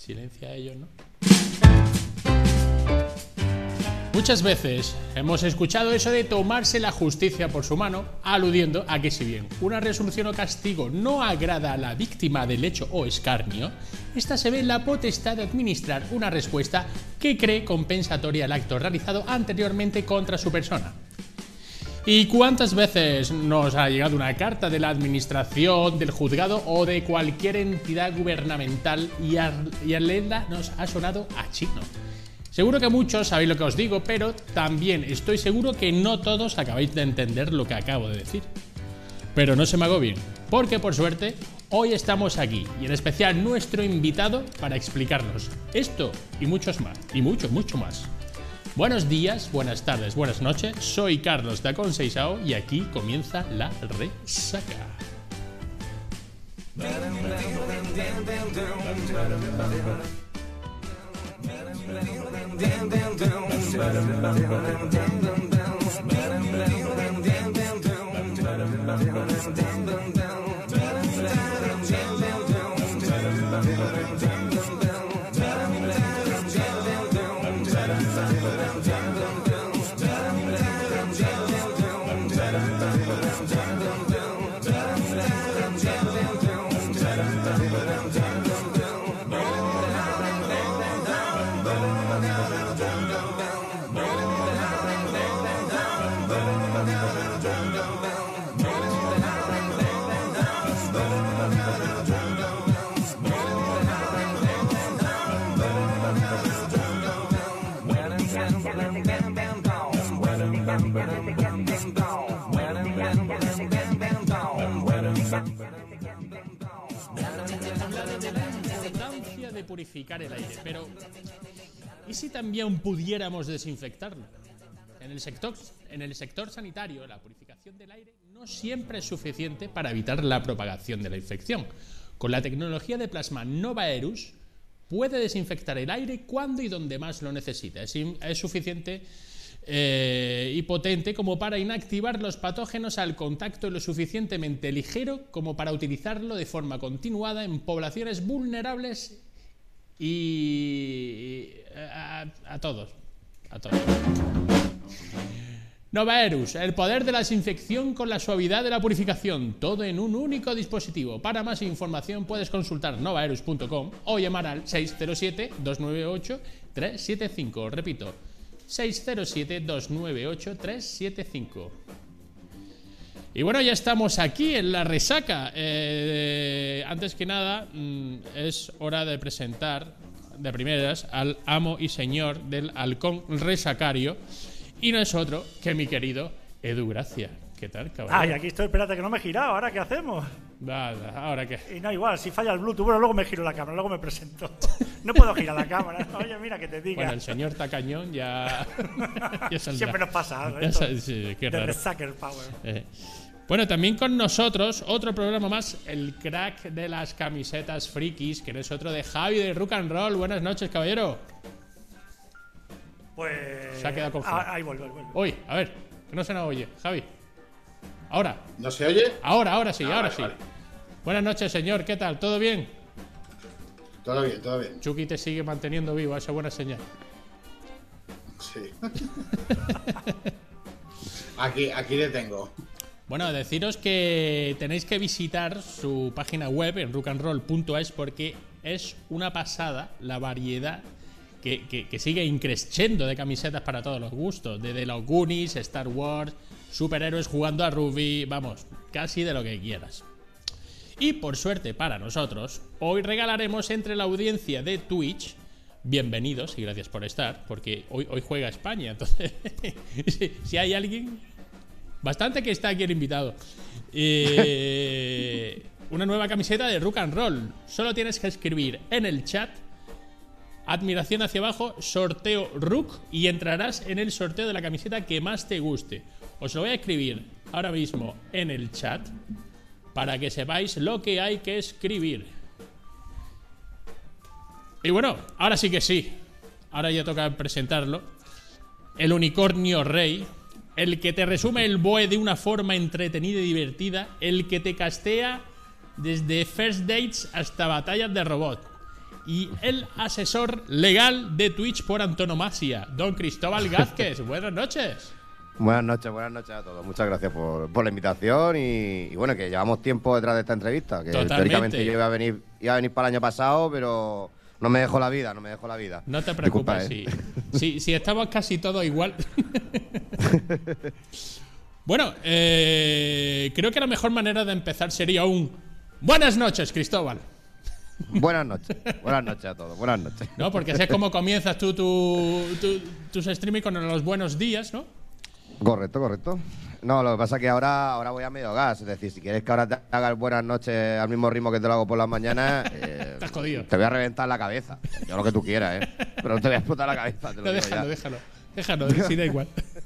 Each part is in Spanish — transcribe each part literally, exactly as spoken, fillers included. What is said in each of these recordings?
Silencia a ellos, ¿no? Muchas veces hemos escuchado eso de tomarse la justicia por su mano, aludiendo a que si bien una resolución o castigo no agrada a la víctima del hecho o escarnio, ésta se ve en la potestad de administrar una respuesta que cree compensatoria al acto realizado anteriormente contra su persona. ¿Y cuántas veces nos ha llegado una carta de la administración, del juzgado o de cualquier entidad gubernamental y al, y al leerla nos ha sonado a chino? Seguro que muchos sabéis lo que os digo, pero también estoy seguro que no todos acabáis de entender lo que acabo de decir. Pero no se me agobien, porque por suerte hoy estamos aquí, y en especial nuestro invitado para explicarnos esto y muchos más, y mucho, mucho más. Buenos días, buenas tardes, buenas noches, soy Carlos de Aconseixao y aquí comienza la resaca. De purificar el aire, pero ¿y si también pudiéramos desinfectarlo? En el sector, en el sector sanitario, la purificación del aire no siempre es suficiente para evitar la propagación de la infección. Con la tecnología de plasma Novaerus puede desinfectar el aire cuando y donde más lo necesita. Es, es suficiente eh, y potente como para inactivar los patógenos al contacto y lo suficientemente ligero como para utilizarlo de forma continuada en poblaciones vulnerables y a, a todos, a todos. Novaerus, el poder de la desinfección con la suavidad de la purificación, todo en un único dispositivo. Para más información puedes consultar novaerus punto com o llamar al seis cero siete, dos nueve ocho, tres siete cinco. Repito, seis cero siete, dos nueve ocho, tres siete cinco. Y bueno, ya estamos aquí en la resaca. Eh, antes que nada, mmm, es hora de presentar de primeras al amo y señor del halcón resacario. Y no es otro que mi querido Edu Gracia. ¿Qué tal, cabrón? Ay, aquí estoy, espérate que no me he girado. ¿Ahora qué hacemos? Nada, ¿ahora qué? Y no, igual, si falla el Bluetooth, bueno, luego me giro la cámara, luego me presento. No puedo girar la cámara. Oye, mira, que te diga. Bueno, el señor Tacañón ya... ya siempre nos pasa algo. Ya sal... sí, qué raro. De Resacker Power. Eh. Bueno, también con nosotros, otro programa más, el crack de las camisetas frikis, que no es otro de Javi de Rock and Roll. Buenas noches, caballero. Pues... Se ha quedado congelado. Ah, ahí vuelve, vuelve. Oye, a ver, que no se nos oye. Javi. Ahora. ¿No se oye? Ahora, ahora sí, ah, ahora vale, sí. Vale. Buenas noches, señor. ¿Qué tal? ¿Todo bien? Todo bien, todo bien. Chucky te sigue manteniendo vivo, esa buena señal. Sí. aquí, aquí le tengo. Bueno, deciros que tenéis que visitar su página web en rock and roll punto es porque es una pasada la variedad que, que, que sigue increciendo de camisetas para todos los gustos. Desde los Goonies, Star Wars, superhéroes jugando a rugby, vamos, casi de lo que quieras. Y por suerte para nosotros, hoy regalaremos entre la audiencia de Twitch, bienvenidos y gracias por estar, porque hoy, hoy juega España, entonces si, si hay alguien, bastante que está aquí el invitado, eh, una nueva camiseta de Rock and Roll. Solo tienes que escribir en el chat, admiración hacia abajo, sorteo Rook, y entrarás en el sorteo de la camiseta que más te guste. Os lo voy a escribir ahora mismo en el chat, para que sepáis lo que hay que escribir. Y bueno, ahora sí que sí. Ahora ya toca presentarlo. El unicornio rey. El que te resume el B O E de una forma entretenida y divertida. El que te castea desde first dates hasta batallas de robot. y el asesor legal de Twitch por antonomasia, don Cristóbal Gázquez. Buenas noches. Buenas noches, buenas noches a todos. Muchas gracias por, por la invitación y, y bueno, que llevamos tiempo detrás de esta entrevista. Que Totalmente. Teóricamente yo iba a venir, iba a venir para el año pasado, pero no me dejó la vida, no me dejó la vida. No te preocupes, Disculpa, sí. sí, sí, estamos casi todos igual. Bueno, eh, creo que la mejor manera de empezar sería un buenas noches, Cristóbal. Buenas noches, buenas noches a todos, buenas noches. ¿No? Porque así es como comienzas tú tu, tu, tus streaming con los buenos días, ¿no? Correcto, correcto. No, lo que pasa es que ahora, ahora voy a medio gas. Es decir, si quieres que ahora te haga el buenas noches al mismo ritmo que te lo hago por las mañanas, eh, Estás jodido. te voy a reventar la cabeza. Yo lo que tú quieras, ¿eh? Pero no te voy a explotar la cabeza. Te lo No, digo déjalo, ya. déjalo. Déjalo, sí, da igual.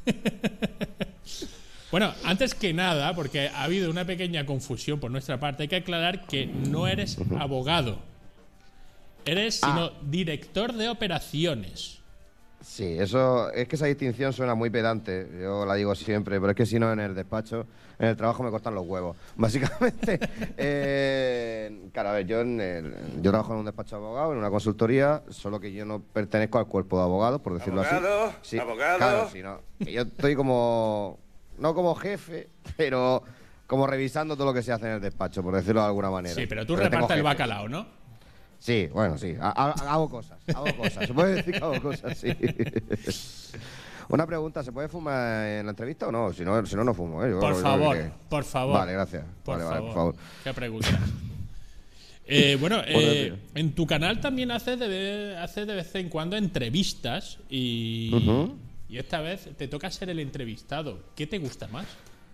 Bueno, antes que nada, porque ha habido una pequeña confusión por nuestra parte, hay que aclarar que no eres abogado. Eres, sino Ah. director de operaciones. Sí, eso es que esa distinción suena muy pedante, yo la digo siempre, pero es que si no en el despacho, en el trabajo me cortan los huevos. Básicamente, eh, claro, a ver, yo, en el- yo trabajo en un despacho de abogados, en una consultoría, solo que yo no pertenezco al cuerpo de abogados, por decirlo Abogado, así. Sí, abogado. Claro, sí, no, que yo estoy como, no como jefe, pero como revisando todo lo que se hace en el despacho, por decirlo de alguna manera. Sí, pero tú tengo repartes el jefe. bacalao, ¿no? Sí, bueno, sí. Ha- ha- Hago cosas, hago cosas. Se puede decir que hago cosas, sí. Una pregunta, ¿se puede fumar en la entrevista o no? Si no, si no, no fumo, ¿eh? Yo- Por yo favor, creo que- por favor. Vale, gracias. Por, vale, favor. vale, por favor. ¿Qué pregunta? Eh, bueno, eh, Joder, en tu canal también haces de, ve- haces de vez en cuando entrevistas y, Ujú. y esta vez te toca ser el entrevistado. ¿Qué te gusta más?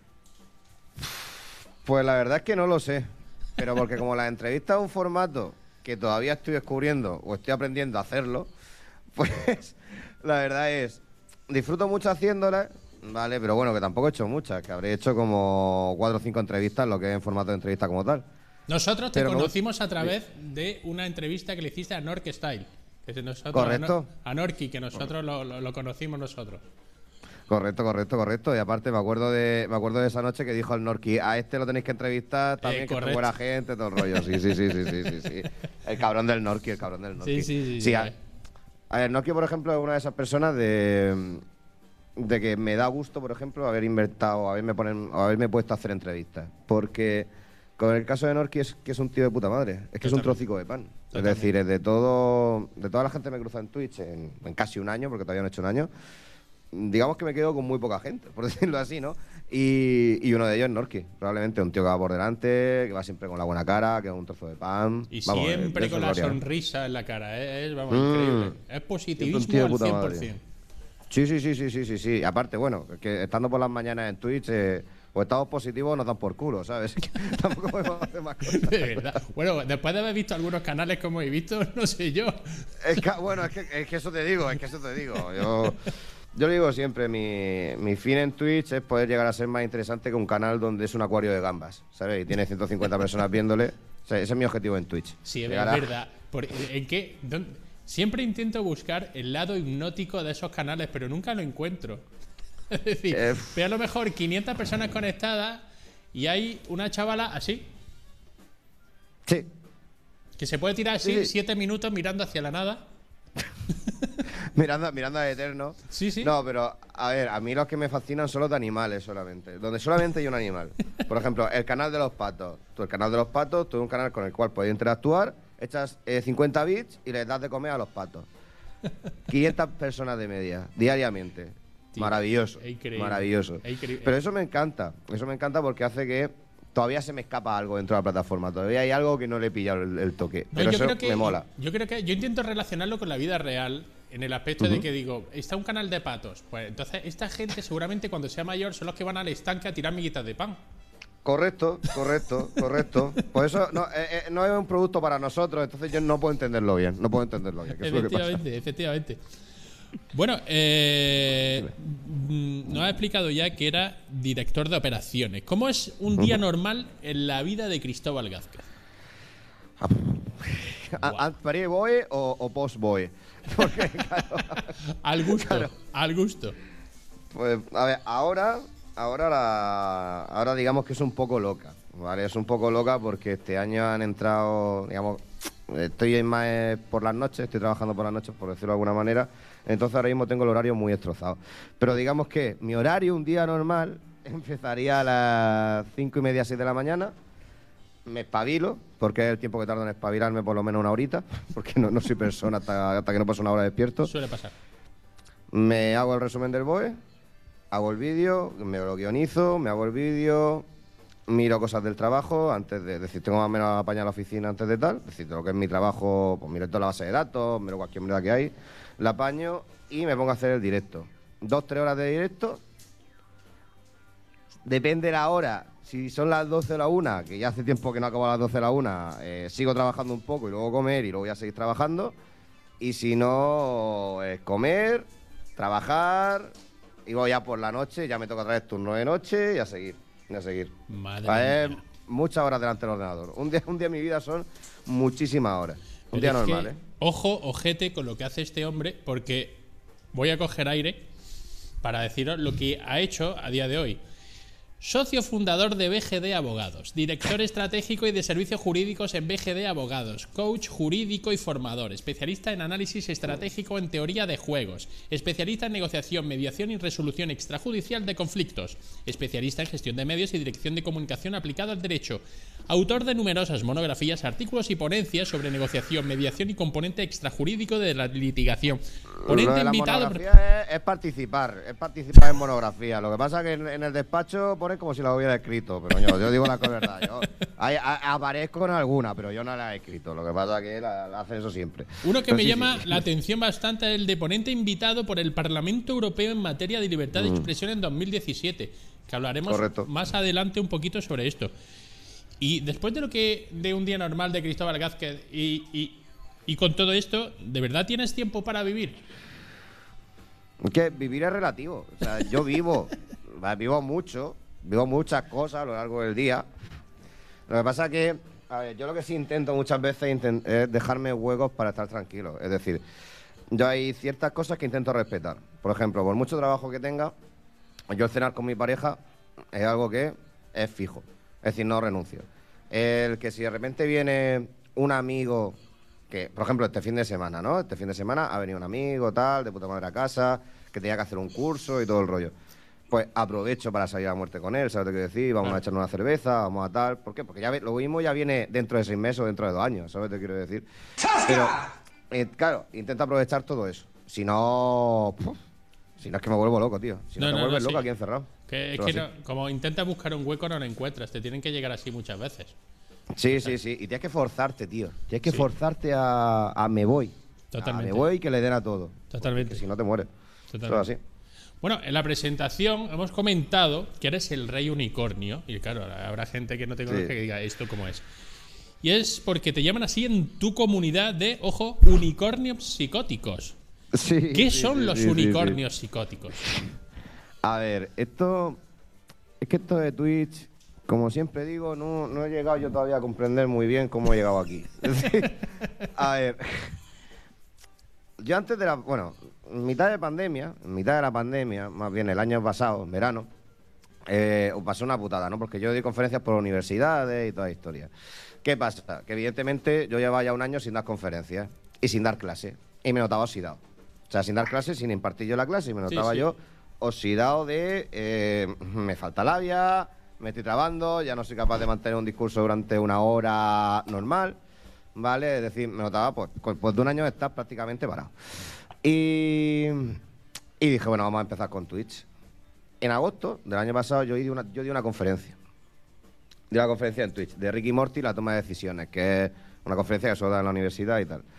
Pues la verdad es que no lo sé. Pero porque como la entrevista es un formato que todavía estoy descubriendo o estoy aprendiendo a hacerlo, pues la verdad es, disfruto mucho haciéndola, ¿vale? Pero bueno, que tampoco he hecho muchas, que habré hecho como cuatro o cinco entrevistas, lo que es en formato de entrevista como tal. Nosotros te Pero me conocimos a través de una entrevista que le hiciste a Nork Style. Que es nosotros, Correcto. A, Nor- a Norki, que nosotros lo, lo- lo conocimos nosotros. Correcto, correcto, correcto. Y aparte me acuerdo de me acuerdo de esa noche que dijo el Norki, a este lo tenéis que entrevistar también, que es correcto. buena gente, todo el rollo. Sí, sí, sí, sí, sí, sí, sí. El cabrón del Norki, el cabrón del Norki. Sí, sí, sí, Sí, sí. a, a ver, Norki, por ejemplo, es una de esas personas de, de que me da gusto, por ejemplo, haber invertido, haberme, poner, haberme puesto a hacer entrevistas. Porque con el caso de Norki es que es un tío de puta madre. Es que es un Totalmente. trocico de pan. Es Totalmente. decir, es de todo, de toda la gente que me cruza en Twitch en, en casi un año, porque todavía no he hecho un año. Digamos que me quedo con muy poca gente, por decirlo así, ¿no? Y, y uno de ellos es Norki, probablemente un tío que va por delante, que va siempre con la buena cara, que es un trozo de pan. Y Vamos, siempre de eso con la gloria. sonrisa en la cara. ¿eh? Es, vamos, Mm. increíble. Es Siempre un positivismo tío de al puta cien por madre. cien. Sí, sí, sí, sí, sí, sí, sí. Aparte, bueno, que estando por las mañanas en Twitch, eh, o estamos positivos o nos dan por culo, ¿sabes? Tampoco podemos hacer más cosas. De verdad. Bueno, después de haber visto algunos canales como he visto, no sé yo. Es que, bueno, es que, es que eso te digo, es que eso te digo. Yo, yo lo digo siempre, mi, mi fin en Twitch es poder llegar a ser más interesante que un canal donde es un acuario de gambas, ¿sabes? Y tiene ciento cincuenta personas viéndole. O sea, ese es mi objetivo en Twitch. Sí, es Llegar a- verdad. Por- ¿En qué? dónde- Siempre intento buscar el lado hipnótico de esos canales, pero nunca lo encuentro. Es decir, Eh, veo a lo mejor quinientas personas conectadas y hay una chavala así, Sí. que se puede tirar así Sí, sí. siete minutos mirando hacia la nada. Mirando, mirando a Eterno. Sí, sí. No, pero a ver, a mí los que me fascinan son los de animales solamente. Donde solamente hay un animal. Por ejemplo, el canal de los patos. Tú, el canal de los patos, tú es un canal con el cual puedes interactuar, echas eh, cincuenta bits y les das de comer a los patos. quinientas personas de media, diariamente. Tío, maravilloso. es increíble, Maravilloso. es increíble. Pero eso me encanta. Eso me encanta porque hace que todavía se me escapa algo dentro de la plataforma. Todavía hay algo que no le he pillado el, el toque. No, pero yo eso creo que, me mola. Yo creo que yo intento relacionarlo con la vida real en el aspecto de que digo, está un canal de patos. Pues entonces esta gente seguramente cuando sea mayor son los que van al estanque a tirar miguitas de pan. Correcto, correcto, correcto. Por eso no, eh, eh, no es un producto para nosotros, entonces yo no puedo entenderlo bien. No puedo entenderlo bien. Que eso es lo que pasa. Efectivamente, efectivamente. Bueno, eh, mm, nos ha explicado ya que era director de operaciones. ¿Cómo es un día normal en la vida de Cristóbal Gázquez? A- a- ¿Pre-boe o, o post-boe? Porque, claro, Al gusto, Claro. al gusto. pues, a ver, ahora, ahora, la, ahora digamos que es un poco loca, ¿vale? Es un poco loca porque este año han entrado, digamos, estoy en más eh, por las noches, estoy trabajando por las noches, por decirlo de alguna manera. Entonces ahora mismo tengo el horario muy destrozado. Pero digamos que mi horario, un día normal, empezaría a las cinco y media, seis de la mañana. Me espabilo, porque es el tiempo que tardo en espabilarme, por lo menos una horita, porque no, no soy persona hasta, hasta que no paso una hora despierto. Suele pasar. Me hago el resumen del B O E, hago el vídeo, me lo guionizo, me hago el vídeo, miro cosas del trabajo, antes de, es decir, tengo más o menos apañar la oficina antes de tal, es decir, lo que es mi trabajo, pues miro toda la base de datos, miro cualquier mierda que hay, la apaño y me pongo a hacer el directo. Dos, tres horas de directo, depende de la hora. Si son las doce o la una, que ya hace tiempo que no acabo a las doce o la una, eh, sigo trabajando un poco y luego comer y luego voy a seguir trabajando. Y si no, es comer, trabajar y luego ya por la noche, ya me toca otra vez turno de noche y a seguir, y a seguir. Madre Pues mía. es muchas horas delante del ordenador. Un día, un día en mi vida son muchísimas horas. Un Pero día es normal, que, ¿eh? Ojo, ojete con lo que hace este hombre, porque voy a coger aire para deciros lo que ha hecho a día de hoy. Socio fundador de B G D Abogados, director estratégico y de servicios jurídicos en B G D Abogados, coach jurídico y formador, especialista en análisis estratégico en teoría de juegos, especialista en negociación, mediación y resolución extrajudicial de conflictos, especialista en gestión de medios y dirección de comunicación aplicado al derecho, autor de numerosas monografías, artículos y ponencias sobre negociación, mediación y componente extrajurídico de la litigación. Lo Ponente de la invitado. monografía es, es participar, es participar en monografía. Lo que pasa es que en, en el despacho pone como si la hubiera escrito, pero yo, yo digo la verdad. Yo hay, a, aparezco en alguna, pero yo no la he escrito. Lo que pasa es que la, la hace eso siempre. Uno que Pero me sí, llama sí. la atención bastante es el de ponente invitado por el Parlamento Europeo en materia de libertad de expresión en dos mil diecisiete, que hablaremos Correcto. más adelante un poquito sobre esto. Y después de lo que de un día normal de Cristóbal Gázquez y, y, y con todo esto, ¿de verdad tienes tiempo para vivir? Que vivir es relativo. O sea, yo vivo, vivo mucho, vivo muchas cosas a lo largo del día. Lo que pasa es que, a ver, yo lo que sí intento muchas veces intent- es dejarme huecos para estar tranquilo. Es decir, yo hay ciertas cosas que intento respetar. Por ejemplo, por mucho trabajo que tenga, yo el cenar con mi pareja es algo que es fijo. Es decir, no renuncio. El que si de repente viene un amigo, que por ejemplo este fin de semana, ¿no? Este fin de semana ha venido un amigo, tal, de puta madre a casa, que tenía que hacer un curso y todo el rollo. Pues aprovecho para salir a muerte con él, ¿sabes lo que quiero decir? Vamos Claro. a echarnos una cerveza, vamos a tal. ¿Por qué? Porque ya ve- lo mismo ya viene dentro de seis meses o dentro de dos años, ¿sabes lo que quiero decir? Pero, eh, claro, intento aprovechar todo eso. Si no... puf, si no es que me vuelvo loco, tío. Si no, No, te no, vuelves no, loco sí. aquí encerrado. Que, es Pero que así. no- como intentas buscar un hueco no lo encuentras, te tienen que llegar así muchas veces. Sí, sí, sí. Y tienes que forzarte, tío. Tienes que Sí. forzarte a, a me voy. Totalmente. A me voy y que le den a todo. Totalmente. Porque si no te mueres. Totalmente. Eso es así. Bueno, en la presentación hemos comentado que eres el rey unicornio. Y claro, habrá gente que no te conozca Sí. que diga esto cómo es. Y es porque te llaman así en tu comunidad de, ojo, unicornios psicóticos. Sí, ¿Qué sí, son sí, los sí, sí, unicornios psicóticos? sí. A ver, esto. Es que esto de Twitch, como siempre digo, no, no he llegado yo todavía a comprender muy bien cómo he llegado aquí. Es decir, a ver. Yo antes de la. Bueno, en mitad de pandemia, en mitad de la pandemia, más bien el año pasado, en verano, eh, os pasó una putada, ¿no? Porque yo doy conferencias por universidades y toda la historia. ¿Qué pasa? Que evidentemente yo llevaba ya un año sin dar conferencias y sin dar clase. Y me notaba oxidado. O sea, sin dar clase, sin impartir yo la clase, y me Sí, notaba sí. yo oxidado de eh, me falta labia, me estoy trabando, ya no soy capaz de mantener un discurso durante una hora normal, ¿vale? Es decir, me notaba, pues, pues de un año estás prácticamente parado. Y, y dije, bueno, vamos a empezar con Twitch. En agosto del año pasado yo di una, yo di una conferencia. Di una conferencia en Twitch de Ricky Morty, la toma de decisiones, que es una conferencia que solo da en la universidad y tal.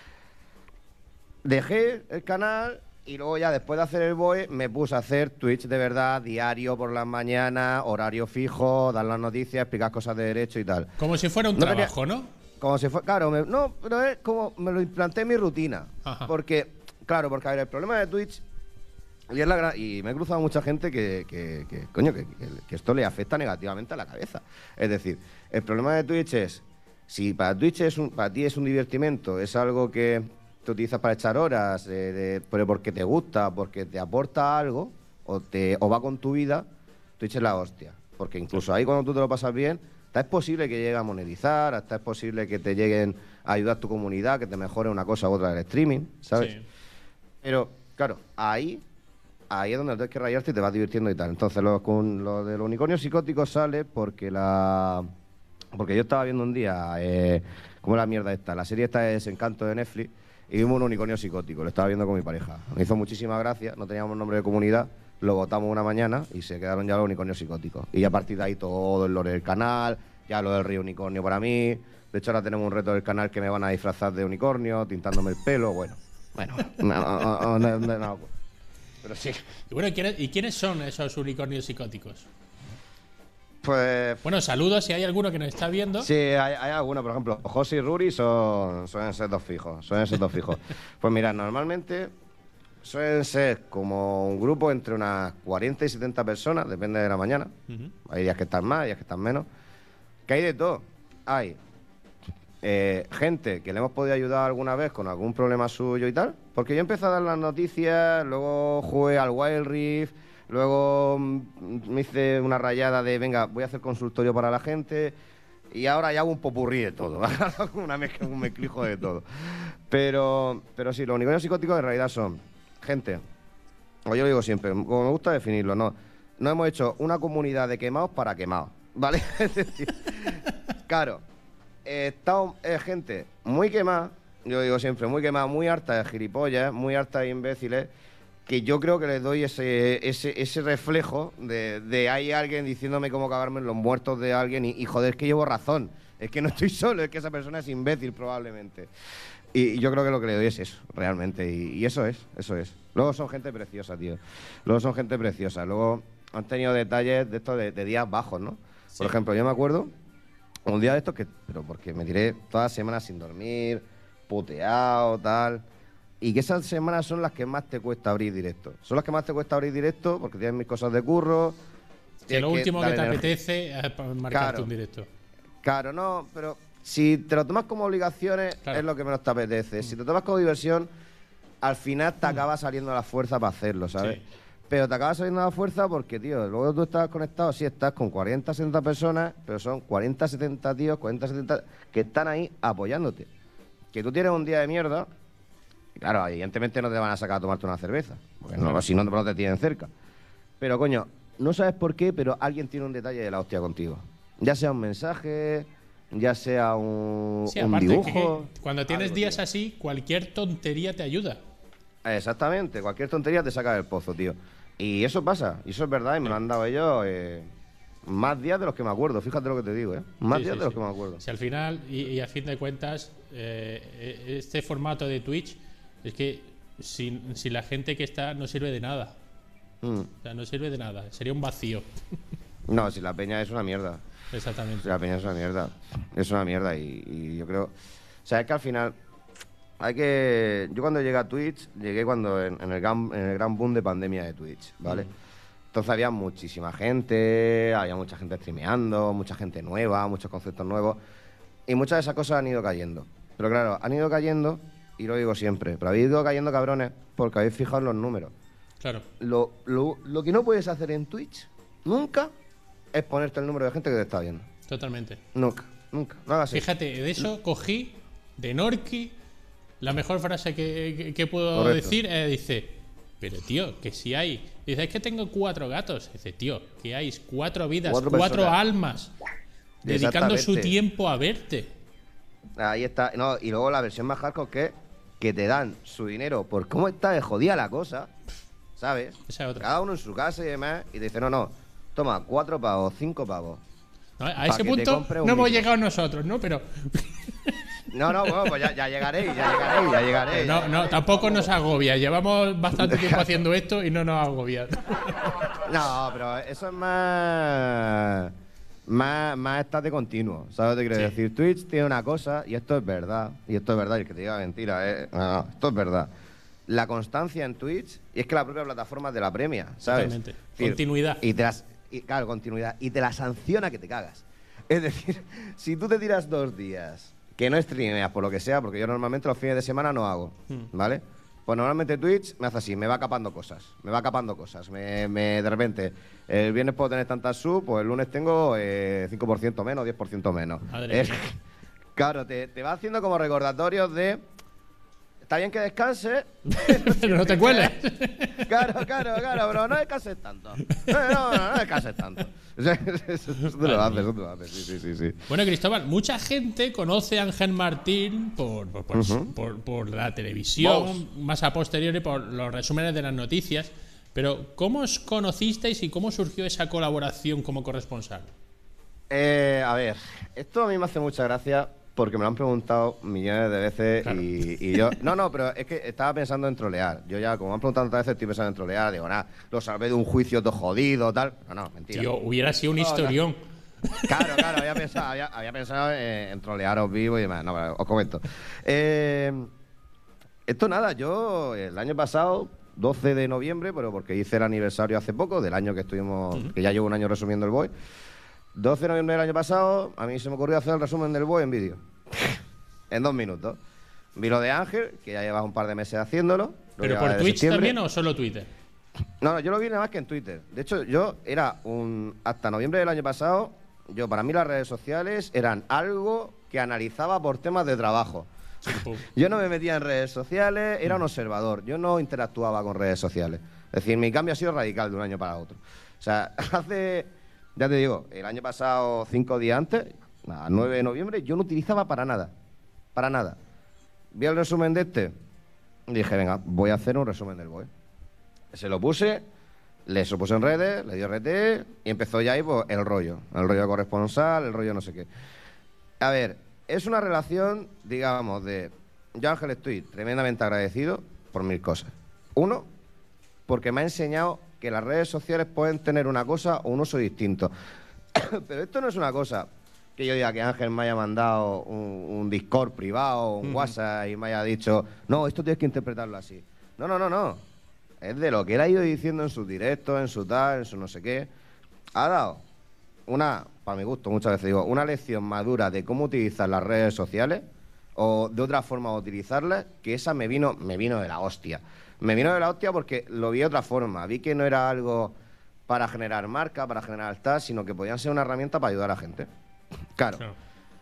Dejé el canal y luego ya después de hacer el B O E me puse a hacer Twitch de verdad, diario por las mañanas, horario fijo, dar las noticias, explicar cosas de derecho y tal. Como si fuera un No tenía- trabajo, ¿no? Como si fuera, claro, me- no, pero es como me lo implanté en mi rutina. Ajá. Porque, claro, porque a ver, el problema de Twitch, y, es la gran- y me he cruzado mucha gente que, que, que, coño, que, que- que esto le afecta negativamente a la cabeza. Es decir, el problema de Twitch es, si para Twitch es un, para ti es un divertimento, es algo que te utilizas para echar horas, eh, de- pero porque te gusta, porque te aporta algo, o, te, o va con tu vida, Twitch es la hostia. Porque incluso ahí cuando tú te lo pasas bien, hasta es posible que llegue a monetizar, hasta es posible que te lleguen a ayudar a tu comunidad, que te mejore una cosa u otra del streaming, ¿sabes? Sí. Pero, claro, ahí, ahí es donde tienes que rayarte y te vas divirtiendo y tal. Entonces, lo, con lo de los unicornios psicóticos sale porque la... Porque yo estaba viendo un día, eh, ¿cómo es la mierda esta? La serie esta es Encanto de Netflix y vimos un unicornio psicótico, lo estaba viendo con mi pareja. Me hizo muchísima gracia, no teníamos nombre de comunidad, lo votamos una mañana y se quedaron ya los unicornios psicóticos. Y a partir de ahí todo el lore del canal, ya lo del río unicornio para mí. De hecho, ahora tenemos un reto del canal que me van a disfrazar de unicornio, tintándome el pelo, bueno. Bueno, no, no, no, no, no, pero sí. Y bueno, ¿quiénes, ¿y quiénes son esos unicornios psicóticos? Pues... Bueno, saludos si hay alguno que nos está viendo. Sí, hay, hay algunos, por ejemplo, José y Ruri son, suelen ser dos fijos, suelen ser dos fijos. Pues mira, normalmente suelen ser como un grupo entre unas cuarenta y setenta personas, depende de la mañana. Uh-huh. Hay días que están más, hay días que están menos. Que hay de todo. Hay eh, gente que le hemos podido ayudar alguna vez con algún problema suyo y tal, porque yo empecé a dar las noticias, luego jugué al Wild Rift. Luego me hice una rayada de, venga, voy a hacer consultorio para la gente y ahora ya hago un popurrí de todo, una mezcla, un mezclijo de todo. Pero, pero sí, los unicornios psicóticos en realidad son gente, o yo lo digo siempre, como me gusta definirlo, no, no hemos hecho una comunidad de quemados para quemados, ¿vale? Es decir, claro, eh, está eh, gente muy quemada, yo digo siempre, muy quemada, muy harta de gilipollas, muy harta de imbéciles, que yo creo que les doy ese ese, ese reflejo de, de hay alguien diciéndome cómo cagarme en los muertos de alguien y, y joder, es que llevo razón, es que no estoy solo, es que esa persona es imbécil probablemente. Y, y yo creo que lo que le doy es eso, realmente, y, y eso es, eso es. Luego son gente preciosa, tío, luego son gente preciosa, luego han tenido detalles de estos de, de días bajos, ¿no? Sí. Por ejemplo, yo me acuerdo un día de estos que, pero porque me tiré toda la semana sin dormir, puteado, tal... Y que esas semanas son las que más te cuesta abrir directo. Son las que más te cuesta abrir directo porque tienes mis cosas de curro. Que lo último que, que te energía. apetece es marcarte claro, un directo. Claro, no, pero si te lo tomas como obligaciones, claro. es lo que menos te apetece. Mm. Si te lo tomas como diversión, al final te mm. acaba saliendo a la fuerza para hacerlo, ¿sabes? Sí. Pero te acaba saliendo a la fuerza porque, tío, luego tú estás conectado, sí estás con cuarenta, setenta personas, pero son cuarenta, setenta tíos, cuarenta, setenta que están ahí apoyándote. Que tú tienes un día de mierda. Claro, evidentemente no te van a sacar a tomarte una cerveza, porque no, si no, no te tienen cerca. Pero, coño, no sabes por qué, pero alguien tiene un detalle de la hostia contigo. Ya sea un mensaje, ya sea un, sí, un aparte, dibujo... Que cuando tienes algo, días tío. así, cualquier tontería te ayuda. Exactamente, cualquier tontería te saca del pozo, tío. Y eso pasa, y eso es verdad, y me lo han dado ellos eh, más días de los que me acuerdo, fíjate lo que te digo, ¿eh? Más sí, días sí, de los sí. que me acuerdo. Si al final, y, y a fin de cuentas, eh, este formato de Twitch... Es que sin, sin la gente que está no sirve de nada. Mm. O sea, no sirve de nada. Sería un vacío. No, si la peña es una mierda. Exactamente. Si la peña es una mierda. Es una mierda y, y yo creo... O sea, es que al final hay que... Yo cuando llegué a Twitch, llegué cuando en, en, el, gran, en el gran boom de pandemia de Twitch, ¿vale? Mm. Entonces había muchísima gente, había mucha gente streameando, mucha gente nueva, muchos conceptos nuevos. Y muchas de esas cosas han ido cayendo. Pero claro, han ido cayendo... Y lo digo siempre, pero habéis ido cayendo cabrones porque habéis fijado en los números. Claro. Lo, lo, lo que no puedes hacer en Twitch nunca es ponerte el número de gente que te está viendo. Totalmente. Nunca, nunca. No hagas Fíjate, eso. de eso cogí de Norki la mejor frase que, que, que puedo Correcto. decir. Eh, dice, pero tío, que si hay... Dice, es que tengo cuatro gatos. Dice, tío, que hay cuatro vidas, cuatro, cuatro almas dedicando su tiempo a verte. Ahí está. No, y luego la versión más hardcore que que te dan su dinero por cómo está de jodida la cosa, ¿sabes? Esa otra. Cada uno en su casa y demás, y te dice, no, no, toma, cuatro pavos, cinco pavos. No, a ese punto no hemos llegado nosotros, ¿no? Pero... No, no, bueno, pues ya, ya llegaréis, ya llegaréis, ya llegaréis. No, no, tampoco nos agobia. Llevamos bastante tiempo haciendo esto y no nos agobia. No, pero eso es más... Más, más estás de continuo, ¿sabes lo que quiero sí. decir? Twitch tiene una cosa, y esto es verdad, y esto es verdad, y el que te diga mentira, eh, no, no, esto es verdad. La constancia en Twitch, y es que la propia plataforma te la premia, ¿sabes? Totalmente. Es decir, continuidad. Y te las, y, claro, continuidad, y te la sanciona que te cagas. Es decir, si tú te tiras dos días que no streameas por lo que sea, porque yo normalmente los fines de semana no hago, hmm. ¿vale? Pues normalmente Twitch me hace así, me va capando cosas, me va capando cosas. Me, me- de repente, el viernes puedo tener tantas subs, pues el lunes tengo eh, cinco por ciento menos, diez por ciento menos. Madre Eh, mía. claro, te, te va haciendo como recordatorios de... Está bien que descanses. Pero no te cueles. Claro, claro, claro, pero no descanses tanto. No, no, no, no descanses tanto. Eso, eso- eso te lo haces, eso te lo haces, sí, sí, sí, sí. Bueno, Cristóbal, mucha gente conoce a Ángel Martín por, por, por- Ujú. por- por la televisión, Vos. más a posteriori por los resúmenes de las noticias. Pero, ¿cómo os conocisteis y cómo surgió esa colaboración como corresponsal? Eh, a ver, esto a mí me hace mucha gracia porque me lo han preguntado millones de veces Claro. y, y yo... No, no, pero es que estaba pensando en trolear. Yo ya, como me han preguntado tantas veces, estoy pensando en trolear. Digo, nada, lo salvé de un juicio todo jodido, tal. No, no, mentira. Tío, hubiera sido un No, no. historión. Claro, claro, había pensado, había, había pensado en, en trolearos vivo y demás. No, pero os comento. Eh, esto nada, yo el año pasado, doce de noviembre, pero porque hice el aniversario hace poco, del año que estuvimos, que ya llevo un año resumiendo el B O E. doce de noviembre del año pasado, a mí se me ocurrió hacer el resumen del B O E en vídeo. En dos minutos. Vi lo de Ángel, que ya llevaba un par de meses haciéndolo. lo ¿Pero llevaba por desde Twitch septiembre. también o solo Twitter? No, no, yo lo vi nada más que en Twitter. De hecho, yo era un... Hasta noviembre del año pasado, yo para mí las redes sociales eran algo que analizaba por temas de trabajo. Yo no me metía en redes sociales, era un observador. Yo no interactuaba con redes sociales. Es decir, mi cambio ha sido radical de un año para otro. O sea, hace... Ya te digo, el año pasado, cinco días antes, a nueve de noviembre, yo no utilizaba para nada. Para nada. Vi el resumen de este y dije, venga, voy a hacer un resumen del B O E. Se lo puse, le supuse en redes, le dio R T y empezó ya ahí pues, el rollo. El rollo corresponsal, el rollo no sé qué. A ver, es una relación, digamos, de... Yo, Ángel, estoy tremendamente agradecido por mil cosas. Uno, porque me ha enseñado que las redes sociales pueden tener una cosa o un uso distinto. Pero esto no es una cosa que yo diga que Ángel me haya mandado un, un Discord privado, un WhatsApp y me haya dicho, no, esto tienes que interpretarlo así. No, no, no, no. Es de lo que él ha ido diciendo en sus directos, en su tal, en su no sé qué. Ha dado una, para mi gusto, muchas veces digo, una lección madura de cómo utilizar las redes sociales o de otra forma de utilizarlas, que esa me vino, me vino de la hostia. Me vino de la hostia porque lo vi de otra forma. Vi que no era algo para generar marca, para generar tal, sino que podían ser una herramienta para ayudar a la gente. Claro. Claro.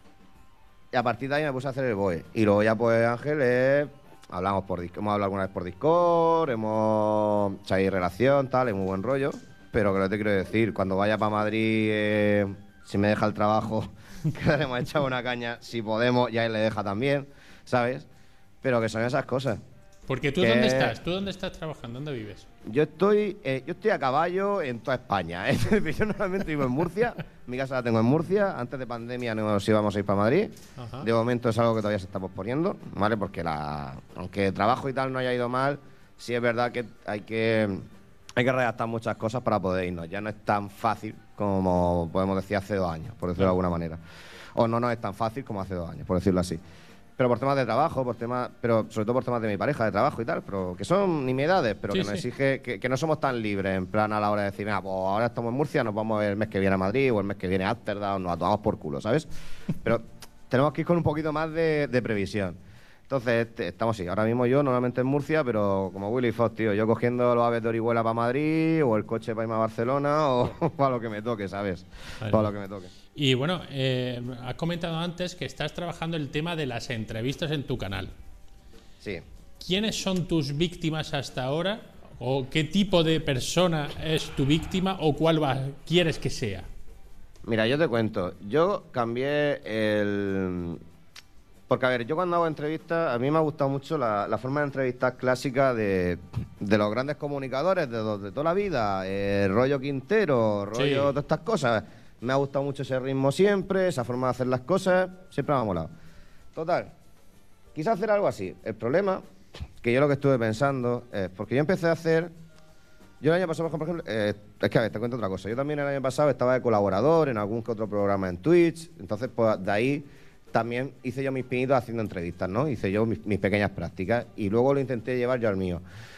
Y a partir de ahí me puse a hacer el B O E. Y luego ya, pues, Ángel, eh, hablamos por Dis- hemos hablado alguna vez por Discord, hemos hecho ahí relación, tal, es muy buen rollo. Pero que lo que te quiero decir, cuando vaya para Madrid, eh, si me deja el trabajo, que le hemos echado una caña, si podemos, ya él le deja también, ¿sabes? Pero que son esas cosas. Porque tú, Que- ¿dónde estás? ¿Tú dónde estás trabajando? ¿Dónde vives? Yo estoy, eh, yo estoy a caballo en toda España. ¿eh? Yo normalmente vivo en Murcia, mi casa la tengo en Murcia. Antes de pandemia nos íbamos a ir para Madrid. Ajá. De momento es algo que todavía se está posponiendo, ¿vale? Porque la, aunque el trabajo y tal no haya ido mal, sí es verdad que hay que hay que redactar muchas cosas para poder irnos. Ya no es tan fácil como podemos decir hace dos años, por decirlo de alguna manera. O no, no es tan fácil como hace dos años, por decirlo así. Pero por temas de trabajo, por temas, pero sobre todo por temas de mi pareja, de trabajo y tal, pero que son nimiedades, pero Sí, que nos sí. exige que, que no somos tan libres en plan a la hora de decir, venga, pues ahora estamos en Murcia, nos vamos el mes que viene a Madrid o el mes que viene a Ámsterdam, nos la tomamos por culo, ¿sabes? Pero tenemos que ir con un poquito más de, de previsión. Entonces, este, estamos sí, ahora mismo yo normalmente en Murcia, pero como Willy Fox, tío, yo cogiendo los aves de Orihuela para Madrid o el coche para irme a Barcelona o para lo que me toque, ¿sabes? Vale. Para lo que me toque. Y bueno, eh, has comentado antes que estás trabajando el tema de las entrevistas en tu canal. Sí. ¿Quiénes son tus víctimas hasta ahora? ¿O qué tipo de persona es tu víctima? ¿O cuál va- quieres que sea? Mira, yo te cuento. Yo cambié el... Porque, a ver, yo cuando hago entrevistas, a mí me ha gustado mucho la, la forma de entrevistas clásica de, de los grandes comunicadores de, los de toda la vida. Eh, rollo Quintero, rollo Sí. todas estas cosas. Me ha gustado mucho ese ritmo siempre, esa forma de hacer las cosas. Siempre me ha molado. Total, quise hacer algo así. El problema, que yo lo que estuve pensando, es porque yo empecé a hacer... Yo el año pasado, por ejemplo, eh, es que a ver, te cuento otra cosa. Yo también el año pasado estaba de colaborador en algún que otro programa en Twitch. Entonces, pues de ahí también hice yo mis pinitos haciendo entrevistas, ¿no? Hice yo mis, mis pequeñas prácticas y luego lo intenté llevar yo al mío.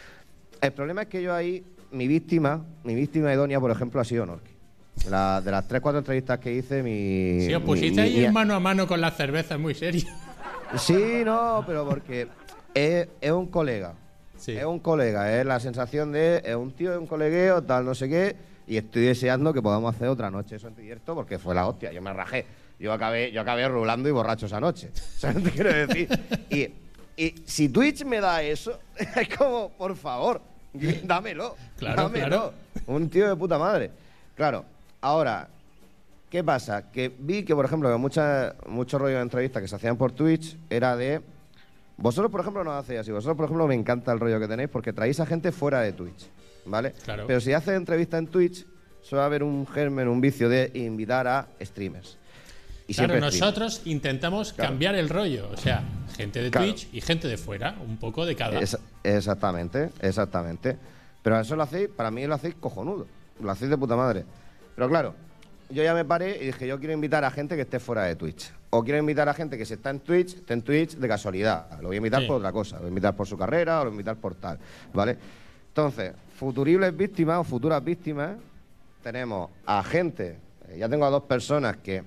El problema es que yo ahí, mi víctima, mi víctima idónea, por ejemplo, ha sido Norki. La, de las tres, cuatro entrevistas que hice, mi... Si os mi- pusiste mi- ahí mi- mano a mano con la cerveza, es muy serio. Sí, no, pero porque es, es un colega Sí. Es un colega, es la sensación de es un tío, es un colegueo, tal, no sé qué, y estoy deseando que podamos hacer otra noche eso en directo porque fue la hostia, yo me rajé. Yo acabé, yo acabé rulando y borracho esa noche. ¿Sabes lo que quiero decir? Y, y si Twitch me da eso, es como, por favor, dámelo. Claro, dámelo. claro. Un tío de puta madre. Claro, ahora, ¿qué pasa? Que vi que, por ejemplo, que muchas, muchos rollos de entrevistas que se hacían por Twitch era de... Vosotros, por ejemplo, no hacéis así. Vosotros, por ejemplo, me encanta el rollo que tenéis porque traéis a gente fuera de Twitch, ¿vale? Claro. Pero si haces entrevista en Twitch, suele haber un germen, un vicio de invitar a streamers. Y Claro, siempre nosotros intentamos Claro. cambiar el rollo. O sea, gente de Claro. Twitch y gente de fuera. Un poco de cada. Es- exactamente, exactamente. Pero eso lo hacéis, para mí lo hacéis cojonudo. Lo hacéis de puta madre. Pero claro, yo ya me paré y dije, yo quiero invitar a gente que esté fuera de Twitch. O quiero invitar a gente que si está en Twitch, esté en Twitch de casualidad. Lo voy a invitar Sí. por otra cosa. Lo voy a invitar por su carrera o lo voy a invitar por tal. ¿Vale? Entonces, futuribles víctimas o futuras víctimas, tenemos a gente, eh, ya tengo a dos personas que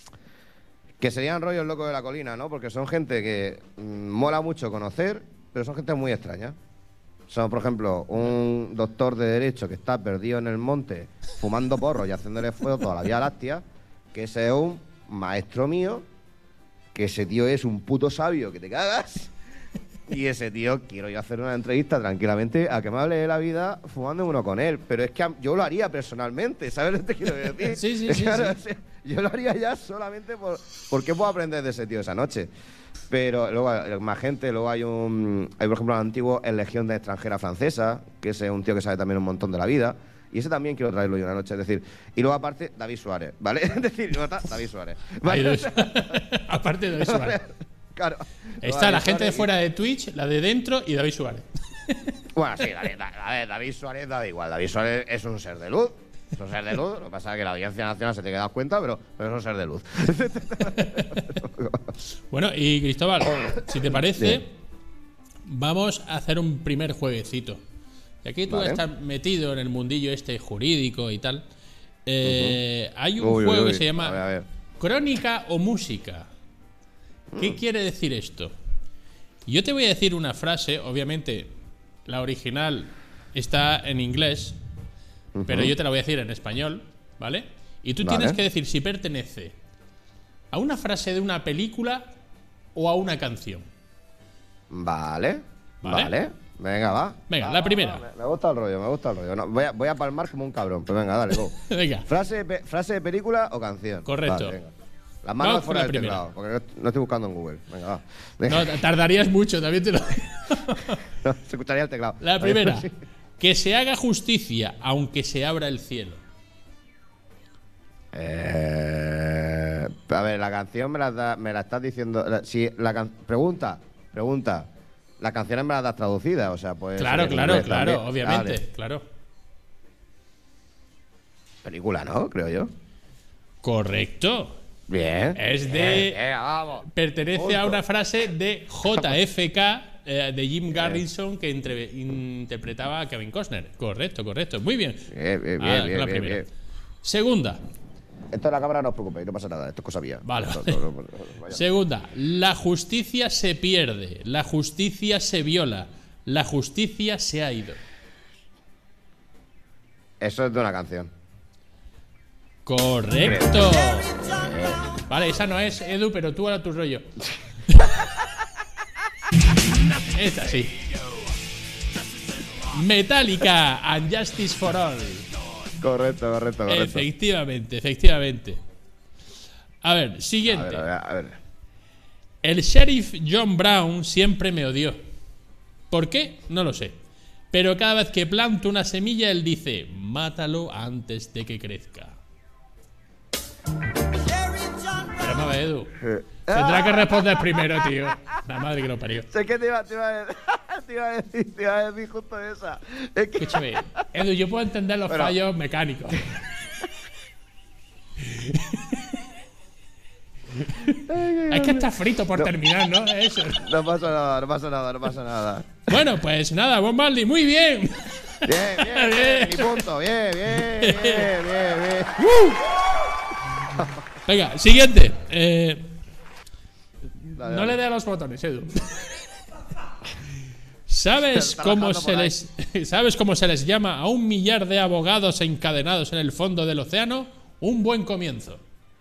que serían rollos locos de la colina, ¿no? Porque son gente que mm, mola mucho conocer, pero son gente muy extraña. Son, por ejemplo, un doctor de Derecho que está perdido en el monte, fumando porros y haciéndole fuego a la Vía Láctea, que ese es un maestro mío, que ese tío es un puto sabio que te cagas. Y ese tío, quiero yo hacer una entrevista tranquilamente a que me hable de la vida fumando uno con él. Pero es que a- yo lo haría personalmente, ¿sabes lo que te quiero decir? Sí, sí, sí, Claro, sí. o sea, yo lo haría ya solamente por porque puedo aprender de ese tío esa noche. Pero luego hay más gente, luego hay un... Hay, por ejemplo, el antiguo en Legión de Extranjera Francesa, que ese es un tío que sabe también un montón de la vida. Y ese también quiero traerlo yo una noche, es decir... Y luego aparte, David Suárez, ¿vale? Es decir, luego está David Suárez. Hay ¿vale? dos. Aparte de David Suárez. Claro. Está la David gente de Suárez y- fuera de Twitch, la de dentro y David Suárez. Bueno, sí, David, da- a ver, David Suárez da igual. David Suárez es un ser de luz. Es un ser de luz. Lo que pasa es que la Audiencia Nacional se te queda cuenta, pero, pero es un ser de luz. Bueno, y Cristóbal, si te parece, Bien. vamos a hacer un primer jueguecito. Y aquí tú Vale. estás metido en el mundillo este jurídico y tal. Eh, Hay un Uy, uy, juego uy. que se llama A ver, a ver. Crónica o Música. ¿Qué Mm. quiere decir esto? Yo te voy a decir una frase, obviamente la original está en inglés, pero yo te la voy a decir en español, ¿vale? Y tú Vale. tienes que decir si pertenece a una frase de una película o a una canción. Vale, Vale. vale. Venga, va. Venga, Va, la va, primera. va, Me, me gusta el rollo, me gusta el rollo. No, voy, a, voy a palmar como un cabrón, pero venga, dale, go. Venga, frase, de pe- frase de película o canción. Correcto. Vale, venga. Las manos Vamos con fuera la del primera. teclado, porque no, no estoy buscando en Google. Venga, va. Venga. no, tardarías mucho, también te lo digo. No, se escucharía el teclado. La primera, Sí. que se haga justicia aunque se abra el cielo. Eh, a ver, la canción me la, da- me la estás diciendo. la- si la can- pregunta, pregunta. Las canciones me las das traducidas, o sea, pues. Claro, en claro, inglés claro, también. obviamente, Vale. claro. Película, ¿no? Creo yo. Correcto. Bien. Es de- Bien, venga, vamos. Pertenece Punto. a una frase de J F K eh, de Jim Garrison que entre- interpretaba a Kevin Costner. Correcto, correcto. Muy bien. Bien, bien, Ah, bien, la bien, primera. bien. Segunda. Esto de la cámara no os preocupéis, no pasa nada, esto es cosa mía. Vale, No, vale. no, no, no, vaya. Segunda. La justicia se pierde. La justicia se viola. La justicia se ha ido. Eso es de una canción. Correcto. Vale, esa no es, Edu, pero tú ahora tu rollo. Esta sí. Metallica and Justice for All. Correcto, correcto, correcto. Efectivamente, efectivamente. A ver, A siguiente. ver, a ver, a ver. El sheriff John Brown siempre me odió. ¿Por qué? No lo sé. Pero cada vez que planto una semilla, él dice: mátalo antes de que crezca. Pero no, Edu. Eh, Tendrá que responder primero, tío. La madre que lo parió. Sé que te iba, te, iba a decir, te iba a decir, te iba a decir justo esa. Es que, Escúchame, Edu, yo puedo entender los Bueno. fallos mecánicos. Es que está frito por terminar, ¿no? Eso. no pasa nada, no pasa nada, no pasa nada. Bueno, pues nada, Bob Marley, muy bien. Bien, bien, bien, mi punto, bien, bien, bien, bien, bien. Venga, siguiente. Eh, Dale, no dale. le dé a los botones, Edu. ¿Sabes Está cómo, bajando se por ahí. les, ¿Sabes cómo se les llama a un millar de abogados encadenados en el fondo del océano? Un buen comienzo.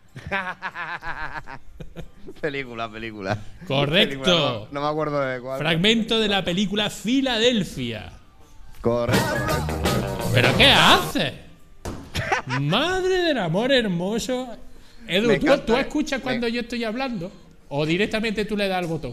Película, película. Correcto. Película, no, no me acuerdo de cuál. Fragmento de la película Filadelfia. Correcto, correcto, correcto. ¿Pero qué hace? Madre del amor hermoso. Edu, Me ¿tú, encanta, ¿tú eh. escuchas cuando Me- yo estoy hablando? ¿O directamente tú le das al botón?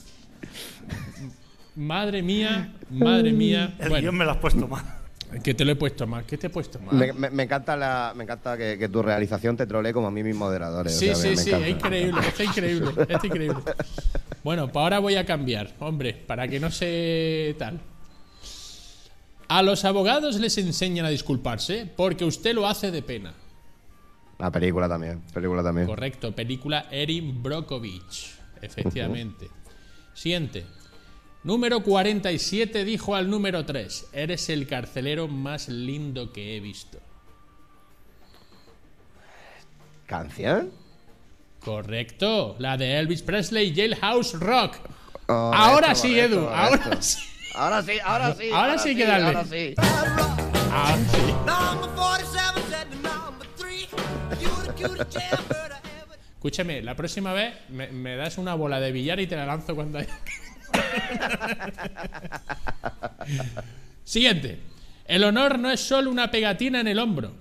Madre mía, madre mía. El Bueno, guión me lo has puesto mal. que te lo he puesto mal. ¿Qué te he puesto mal? Me, me- me encanta, la, me encanta que, que tu realización te trolee como a mí mis moderadores. Sí, o sea, sí, me- me sí, encanta. es increíble, está increíble, está increíble. Bueno, pues ahora voy a cambiar, hombre, para que no se tal. A los abogados les enseñan a disculparse porque usted lo hace de pena. La película también, película también. Correcto, película Erin Brockovich, efectivamente. Siguiente. Número cuarenta y siete dijo al número tres: eres el carcelero más lindo que he visto. ¿Canción? Correcto, la de Elvis Presley, Jailhouse Rock. Correcto, Ahora sí, correcto, Edu, correcto. ahora sí. Ahora sí, ahora sí. Ahora sí hay que darle. Ahora sí. Ahora sí. Number forty-seven said to number three, you the cutest jailbird I ever. Escúchame, la próxima vez me, me das una bola de billar y te la lanzo cuando haya. Siguiente. El honor no es solo una pegatina en el hombro.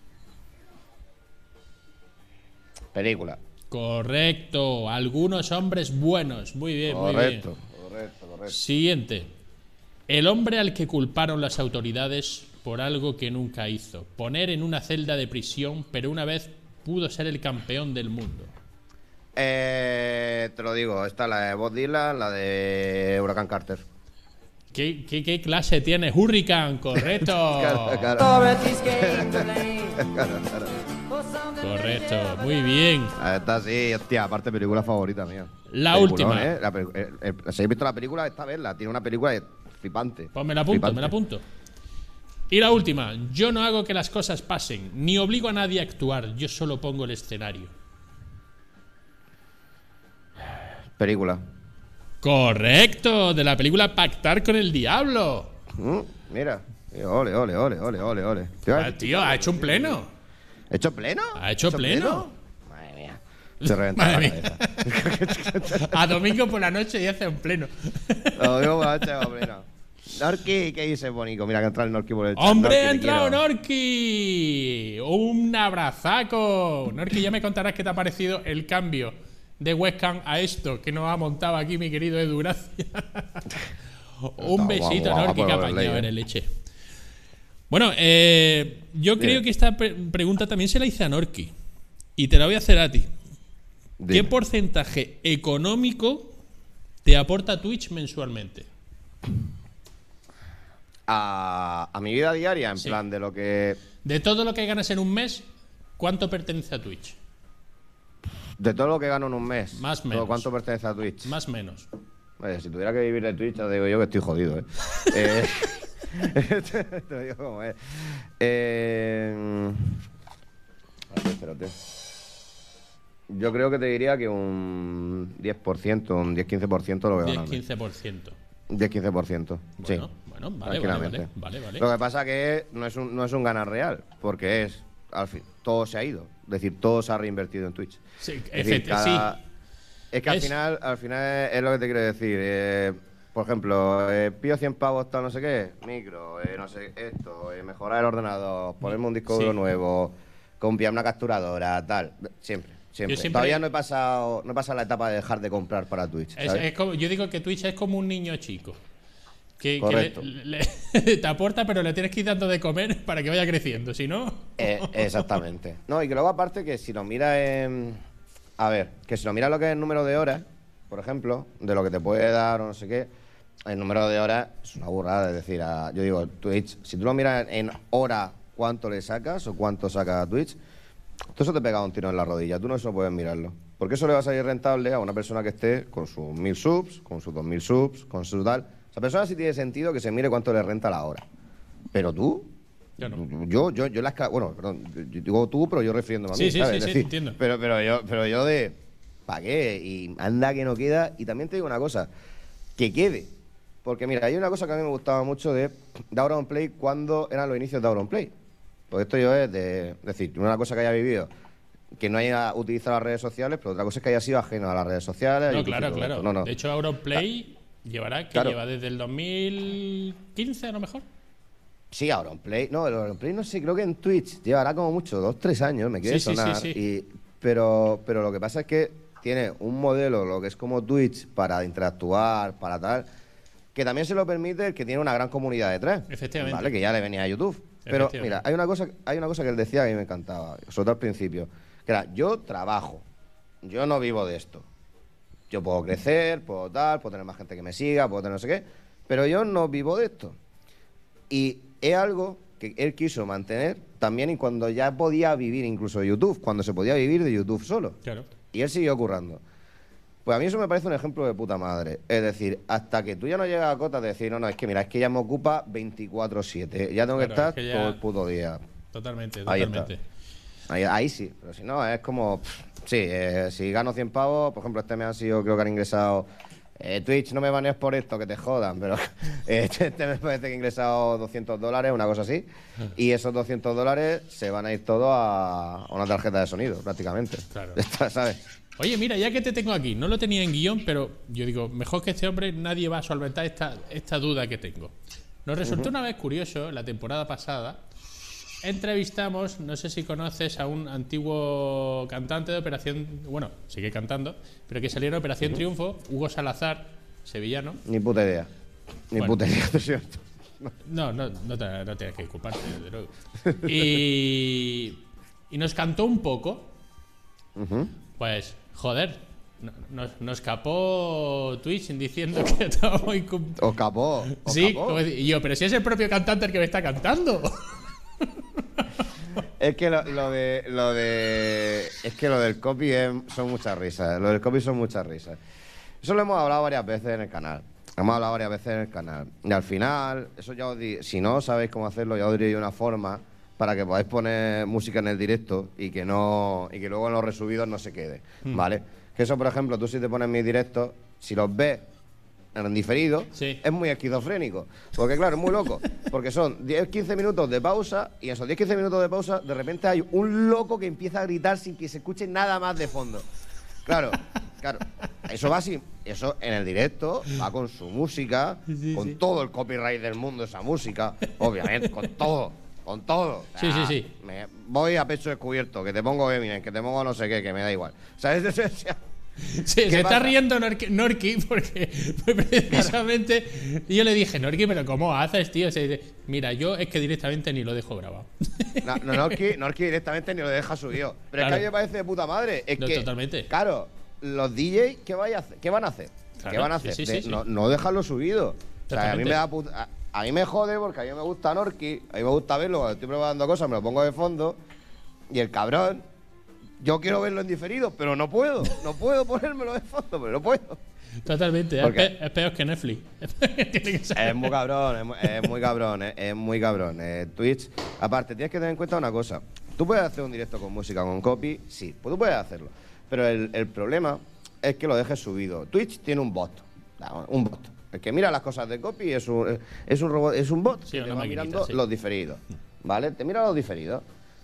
Película. Correcto. Algunos hombres buenos. Muy bien, muy bien. Correcto, correcto, correcto. Siguiente. El hombre al que culparon las autoridades por algo que nunca hizo. Poner en una celda de prisión, pero una vez pudo ser el campeón del mundo. Eh, te lo digo, esta la de Bob Dylan, la de Huracán Carter. ¿Qué, qué, qué clase tiene? Hurricane, correcto. Claro, claro. Dorothy's gate to lane. Claro, claro. For something Correcto, muy bien. Ah, esta sí, hostia, aparte película favorita mía. La Peliculón, última. ¿eh? La peli- eh, eh, si habéis visto la película, esta verla. Tiene una película flipante. Pues me la apunto, Flipante. me la apunto. Y la última. Yo no hago que las cosas pasen, ni obligo a nadie a actuar, yo solo pongo el escenario. Película. Correcto, de la película Pactar con el Diablo. Mm, mira. Eh, Ole, ole, ole, ole, ole, ole. Tío, Ah, tío, ha hecho un pleno. ¿Hecho pleno? Ha hecho pleno. Madre mía. Se reventa Madre la mía. cabeza. A domingo por la noche y hace un pleno. Lo digo por la noche, va pleno. Norki, ¿qué dices, Bonico? Mira que entra el Norki por el chat. ¡Hombre, Norki, ha te entrado quiero. Norki! ¡Un abrazaco! Norki, ya me contarás qué te ha parecido el cambio de webcam a esto que nos ha montado aquí mi querido Edu, gracias. Un Está besito, guapo, Norki, guapo, que ha por apañado, ley, ¿eh? eres leche. Bueno, eh, yo creo que esta pre- pregunta también se la hice a Norki. Y te la voy a hacer a ti. Dime. ¿Qué porcentaje económico te aporta Twitch mensualmente? A, a mi vida diaria, en Sí. plan de lo que. De todo lo que ganas en un mes, ¿cuánto pertenece a Twitch? De todo lo que gano en un mes. Más o todo menos. ¿Cuánto pertenece a Twitch? Más o menos. Oye, si tuviera que vivir de Twitch, te digo yo que estoy jodido, ¿eh? eh te lo digo como es. Eh, espérate, espérate. Yo creo que te diría que un diez por ciento, un diez quince por ciento lo que diez gano. quince por ciento. diez quince por ciento, sí. Bueno, bueno, vale, vale, tranquilamente. vale, vale, vale. Lo que pasa que no es un, no es un ganar real, porque es, al fin, todo se ha ido. Es decir, todo se ha reinvertido en Twitch. Sí, Es decir, efecti- cada- sí. Es que al Es- final, al final es lo que te quiero decir. eh, por ejemplo, eh, pido cien pavos, tal, no sé qué, micro, eh, no sé, esto, eh, mejorar el ordenador, ponerme un disco Sí. duro nuevo, comprar una capturadora, tal. Siempre, siempre. Yo siempre- Todavía no he pasado, no he pasado la etapa de dejar de comprar para Twitch. Es- ¿sabes? es como- yo digo que Twitch es como un niño chico. Que, que Correcto. le- le- te aporta, pero le tienes que ir dando de comer para que vaya creciendo. Si no. Eh, exactamente. No, y que luego aparte que si lo miras en... A ver, que si lo miras lo que es el número de horas, por ejemplo, de lo que te puede dar o no sé qué, el número de horas es una burrada. Es decir, a- yo digo, Twitch, si tú lo miras en hora cuánto le sacas o cuánto saca a Twitch, todo eso te pega un tiro en la rodilla. Tú no eso puedes mirarlo. Porque eso le va a salir rentable a una persona que esté con sus mil subs, con sus dos mil subs, con su tal. Esa persona sí tiene sentido que se mire cuánto le renta la hora. Pero tú, Yo no. yo, yo, yo la esca- bueno, perdón, yo- yo digo tú, pero yo refiriéndome a mí, Sí, sí, ¿sabes? sí, Es sí, decir, entiendo. Pero, pero yo, pero yo de, ¿para qué? Y anda que no queda. Y también te digo una cosa, que quede. Porque mira, hay una cosa que a mí me gustaba mucho de, de Auronplay cuando eran los inicios de Auronplay. Porque esto yo es de, es decir, una cosa que haya vivido, que no haya utilizado las redes sociales, pero otra cosa es que haya sido ajeno a las redes sociales. No, YouTube y claro, todo claro. esto. No, no. De hecho, Auronplay llevará, que Claro. lleva desde el dos mil quince a lo mejor. Sí, Auronplay. No, el Auronplay no sé, creo que en Twitch llevará como mucho, dos, tres años, me quiere Sí, sí, sonar. sí, sí. Y, pero, pero lo que pasa es que tiene un modelo, lo que es como Twitch, para interactuar, para tal, que también se lo permite el que tiene una gran comunidad detrás. Efectivamente. ¿Vale? Que ya le venía a YouTube. Pero Efectivamente. mira, hay una cosa, hay una cosa que él decía que a mí me encantaba, sobre todo al principio, que era, yo trabajo, yo no vivo de esto. Yo puedo crecer, puedo tal, puedo tener más gente que me siga, puedo tener no sé qué, pero yo no vivo de esto. Y es algo que él quiso mantener también y cuando ya podía vivir incluso de YouTube, cuando se podía vivir de YouTube solo. Claro. Y él siguió currando. Pues a mí eso me parece un ejemplo de puta madre. Es decir, hasta que tú ya no llegas a cotas de decir, no, no, es que mira, es que ya me ocupa veinticuatro siete. Ya tengo que Claro, estar es que ya- todo el puto día. Totalmente, Ahí está. totalmente. Ahí, ahí sí, pero si no, es como. pff, sí, eh, si gano cien pavos, por ejemplo, este me han sido, creo que han ingresado. eh, Twitch, no me banees por esto, que te jodan, pero eh, este, este me parece que he ingresado doscientos dólares, una cosa así. Y esos doscientos dólares se van a ir todos a, a una tarjeta de sonido, prácticamente. Claro. Está, ¿sabes? Oye, mira, ya que te tengo aquí, no lo tenía en guión, pero yo digo, mejor que este hombre nadie va a solventar esta, esta duda que tengo. Nos resultó una vez curioso, la temporada pasada, entrevistamos, no sé si conoces a un antiguo cantante de Operación, bueno, sigue cantando, pero que salió en Operación Triunfo, Hugo Salazar, sevillano. Ni puta idea. Ni Bueno. puta idea, ¿no es cierto? No, no, no, te, no tienes que disculparte, desde luego. Y, y nos cantó un poco, Ujú. pues, joder, no- nos, nos escapó Twitch diciendo que estaba muy... cum- Os capó. Os Sí, capó. como decir, y yo, pero si es el propio cantante el que me está cantando. Es que lo, lo de lo de es que lo del copy es- son muchas risas. Lo del copy son muchas risas. Eso lo hemos hablado varias veces en el canal. Hemos hablado varias veces en el canal. Y al final, eso ya os di, si no sabéis cómo hacerlo, ya os diré yo una forma para que podáis poner música en el directo y que no y que luego en los resubidos no se quede, ¿vale? Que eso, por ejemplo, tú si te pones mis directos, si los ves en diferido, Sí. es muy esquizofrénico. Porque claro, es muy loco. Porque son diez quince minutos de pausa y en esos diez quince minutos de pausa, de repente hay un loco que empieza a gritar sin que se escuche nada más de fondo. Claro, claro. Eso va así. Eso en el directo va con su música, con todo el copyright del mundo, esa música. Obviamente, con todo. Con todo. O Sí, sea, sí, sí. me voy a pecho descubierto, que te pongo Eminem, que te pongo no sé qué, que me da igual. ¿Sabes? O sea, Sí, se está pasa? riendo Norki, Norki porque fue precisamente yo le dije, Norki, pero ¿cómo haces, tío? Se dice, mira, yo es que directamente ni lo dejo grabado. No, no, Norki, Norki directamente ni lo deja subido. Pero Claro. es que a mí me parece de puta madre. Es No, que, totalmente. Claro, los D Js, ¿qué, vaya a hacer? ¿Qué van a hacer? Claro, ¿Qué van a sí, hacer? sí, De- sí, sí. No, no dejarlo subido. O sea, a mí Totalmente. me da puta- a, a mí me jode porque a mí me gusta Norki, a mí me gusta verlo cuando estoy probando cosas, me lo pongo de fondo. Y el cabrón, yo quiero verlo en diferido, pero no puedo. No puedo ponérmelo de fondo, pero no puedo. Totalmente, es, ¿Por qué? pe- es peor que Netflix. Tiene que ser. Es muy cabrón, es muy, es muy cabrón, es, es muy cabrón. Eh, Twitch, aparte, tienes que tener en cuenta una cosa. Tú puedes hacer un directo con música, con copy, sí, pues tú puedes hacerlo. Pero el, el problema es que lo dejes subido. Twitch tiene un bot, un bot. El que mira las cosas de copy es un, es un robot, es un bot Sí, que te una va maquinita, mirando sí. los diferidos. ¿Vale? Te mira los diferidos.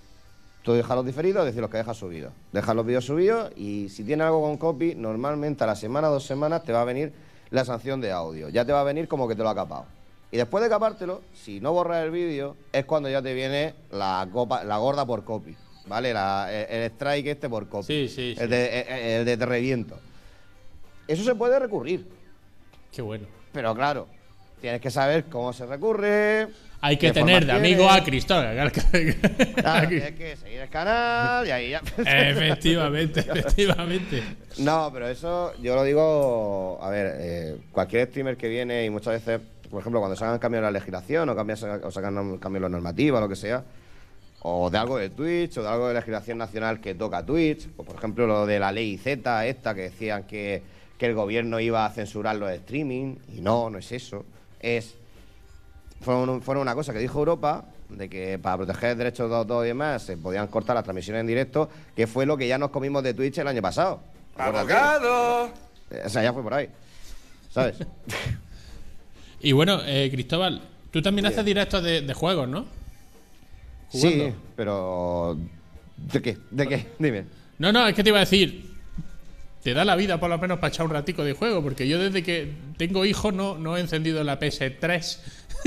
Tú dejas los diferidos, es decir, los que dejas subidos. Dejas los vídeos subidos y si tiene algo con copy, normalmente a la semana, dos semanas, te va a venir la sanción de audio. Ya te va a venir como que te lo ha capado. Y después de capártelo, si no borras el vídeo, es cuando ya te viene la, copa, la gorda por copy. ¿Vale? La- el, el strike este por copy. Sí, sí, sí. El de, el- el de te reviento. Eso se puede recurrir. Qué bueno. Pero claro, tienes que saber cómo se recurre. Hay que qué tener de forma amigo tiene. a Cristóbal. Claro, tienes que seguir el canal y ahí ya. Efectivamente, efectivamente. No, pero eso yo lo digo. A ver, eh, cualquier streamer que viene y muchas veces, por ejemplo, cuando se hagan cambios en la legislación o, cambios, o sacan cambios en la normativa, lo que sea, o de algo de Twitch o de algo de legislación nacional que toca Twitch, o por ejemplo lo de la ley Z, esta que decían que, que el gobierno iba a censurar los streaming, y no, no es eso. Es. Fueron, fueron una cosa que dijo Europa, de que para proteger derechos de autor y demás se podían cortar las transmisiones en directo, que fue lo que ya nos comimos de Twitch el año pasado. Acuérdate. ¡Abogado! O sea, ya fue por ahí. ¿Sabes? Y bueno, eh, Cristóbal, tú también haces directos de, de juegos, ¿no? Jugando. Sí, pero. ¿De qué? ¿De qué? Dime. No, no, es que te iba a decir. Te da la vida por lo menos para echar un ratico de juego, porque yo desde que tengo hijos no, no he encendido la P S tres.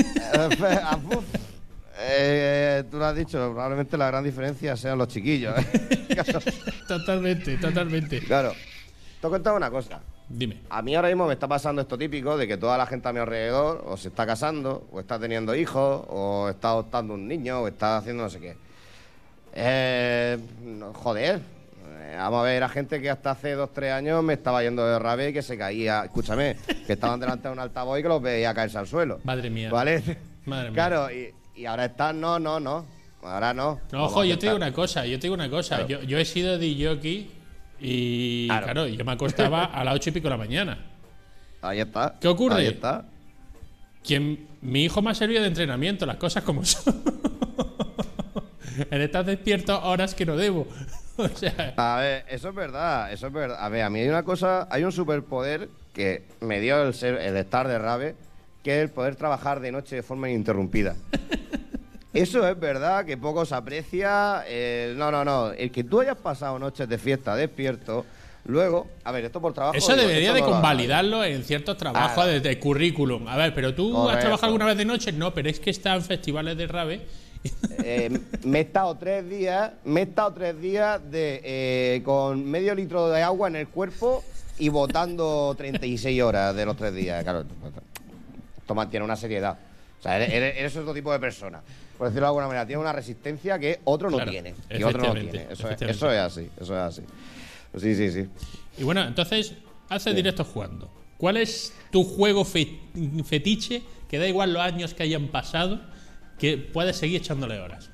eh, tú lo has dicho, probablemente la gran diferencia sean los chiquillos. ¿eh? Totalmente, totalmente. Claro. Te he contado una cosa. Dime. A mí ahora mismo me está pasando esto típico de que toda la gente a mi alrededor o se está casando, o está teniendo hijos, o está adoptando un niño, o está haciendo no sé qué. Eh, no, joder, eh, vamos a ver a gente que hasta hace dos, tres años me estaba yendo de rabia y que se caía. Escúchame, que estaban delante de un altavoz y que los veía caerse al suelo. Madre mía. ¿Vale? Madre mía. Claro, y, y ahora están, no, no, no. Ahora no. No, ojo, yo te digo una cosa, yo te digo una cosa. Claro. Yo, yo he sido de jockey y claro. claro, yo me acostaba a las ocho y pico de la mañana. Ahí está. ¿Qué ocurre? Ahí está. Quien, mi hijo me ha servido de entrenamiento, las cosas como son. En estar despierto horas que no debo. O sea. A ver, eso es verdad, eso es verdad. A ver, a mí hay una cosa, hay un superpoder que me dio el, ser, el estar de Rave, que es el poder trabajar de noche de forma ininterrumpida. Eso es verdad que poco se aprecia. Eh, no, no, no. El que tú hayas pasado noches de fiesta despierto, luego, a ver, esto por trabajo. Eso digo, debería esto de no convalidarlo en ciertos trabajos Claro. de, de currículum. A ver, pero tú Correcto. has trabajado alguna vez de noche, no, pero es que están festivales de rave. Eh, me he estado tres días, me he estado tres días de eh, con medio litro de agua en el cuerpo y botando treinta y seis horas de los tres días. Claro, esto mantiene una seriedad. O sea, eres, eres, eres otro tipo de persona. Por decirlo de alguna manera, tiene una resistencia que otro no Claro, tiene. Y otro no efectivamente, tiene. Eso es, efectivamente. eso es así, eso es así. Sí, sí, sí. Y bueno, entonces, haces Sí. directos jugando. ¿Cuál es tu juego fe- fetiche, que da igual los años que hayan pasado, que puedes seguir echándole horas?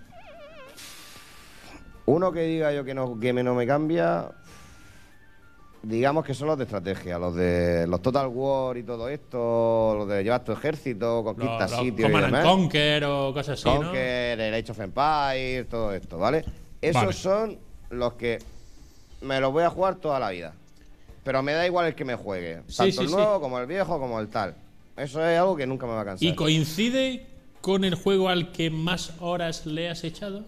Uno que diga yo que no, que me no me cambia, digamos que son los de estrategia, los de los Total War y todo esto, los de llevar tu ejército, conquista Los- los sitios y Command and demás. Conquer o cosas así, ¿no? Conquer, el Age of Empires, todo esto, ¿vale? Esos Vale. son los que me los voy a jugar toda la vida. Pero me da igual el que me juegue. Sí, Tanto sí, el sí. nuevo como el viejo como el tal. Eso es algo que nunca me va a cansar. ¿Y coincide con el juego al que más horas le has echado?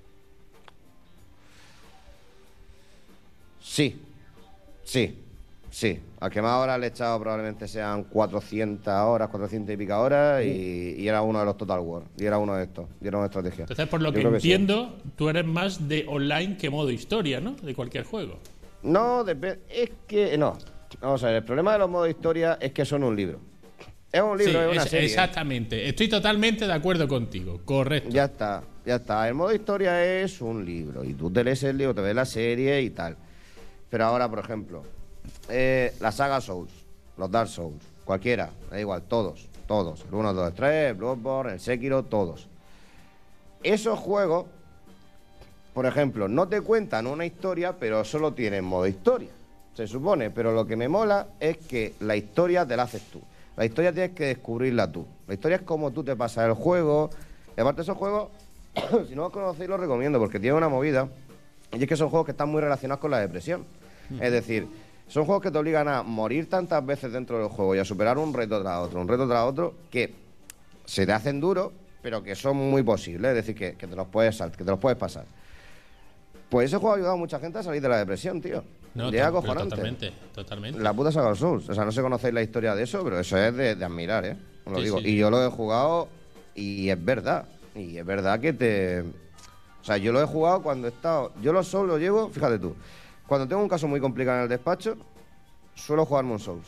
Sí, sí, sí. Al que más horas le he echado probablemente sean cuatrocientas horas, cuatrocientas y pica horas y, y era uno de los Total War. Y era uno de estos. Y era una estrategia. Entonces, por lo Yo que creo sí. entiendo, tú eres más de online que modo historia, ¿no? De cualquier juego. No, depe- es que no. Vamos a ver, el problema de los modos historia es que son un libro. Es un libro, Sí, es una es- serie. exactamente. Estoy totalmente de acuerdo contigo. Correcto. Ya está, ya está. El modo historia es un libro y tú te lees el libro, te ves la serie y tal. Pero ahora, por ejemplo, eh, la saga Souls, los Dark Souls, cualquiera, da igual, todos, todos. El uno, dos, tres, el Bloodborne, el Sekiro, todos. Esos juegos, por ejemplo, no te cuentan una historia, pero solo tienen modo historia, se supone. Pero lo que me mola es que la historia te la haces tú. La historia tienes que descubrirla tú. La historia es como tú te pasas el juego. Y aparte esos juegos, si no los conocéis, los recomiendo porque tienen una movida. Y es que son juegos que están muy relacionados con la depresión. Es decir, son juegos que te obligan a morir tantas veces dentro del juego y a superar un reto tras otro, un reto tras otro, que se te hacen duros, pero que son muy posibles. Es decir, que, que te los puedes sal- que te los puedes pasar. Pues ese juego ha ayudado a mucha gente a salir de la depresión, tío. No, Y es to- acojonante. pero totalmente, totalmente. La puta saga Souls. O sea, no sé si conocéis la historia de eso, pero eso es de, de admirar, ¿eh? Os lo Sí, digo. sí, y sí. yo lo he jugado y es verdad. Y es verdad que te... O sea, yo lo he jugado cuando he estado... Yo los Souls los llevo, fíjate tú, cuando tengo un caso muy complicado en el despacho, suelo jugarme un Souls.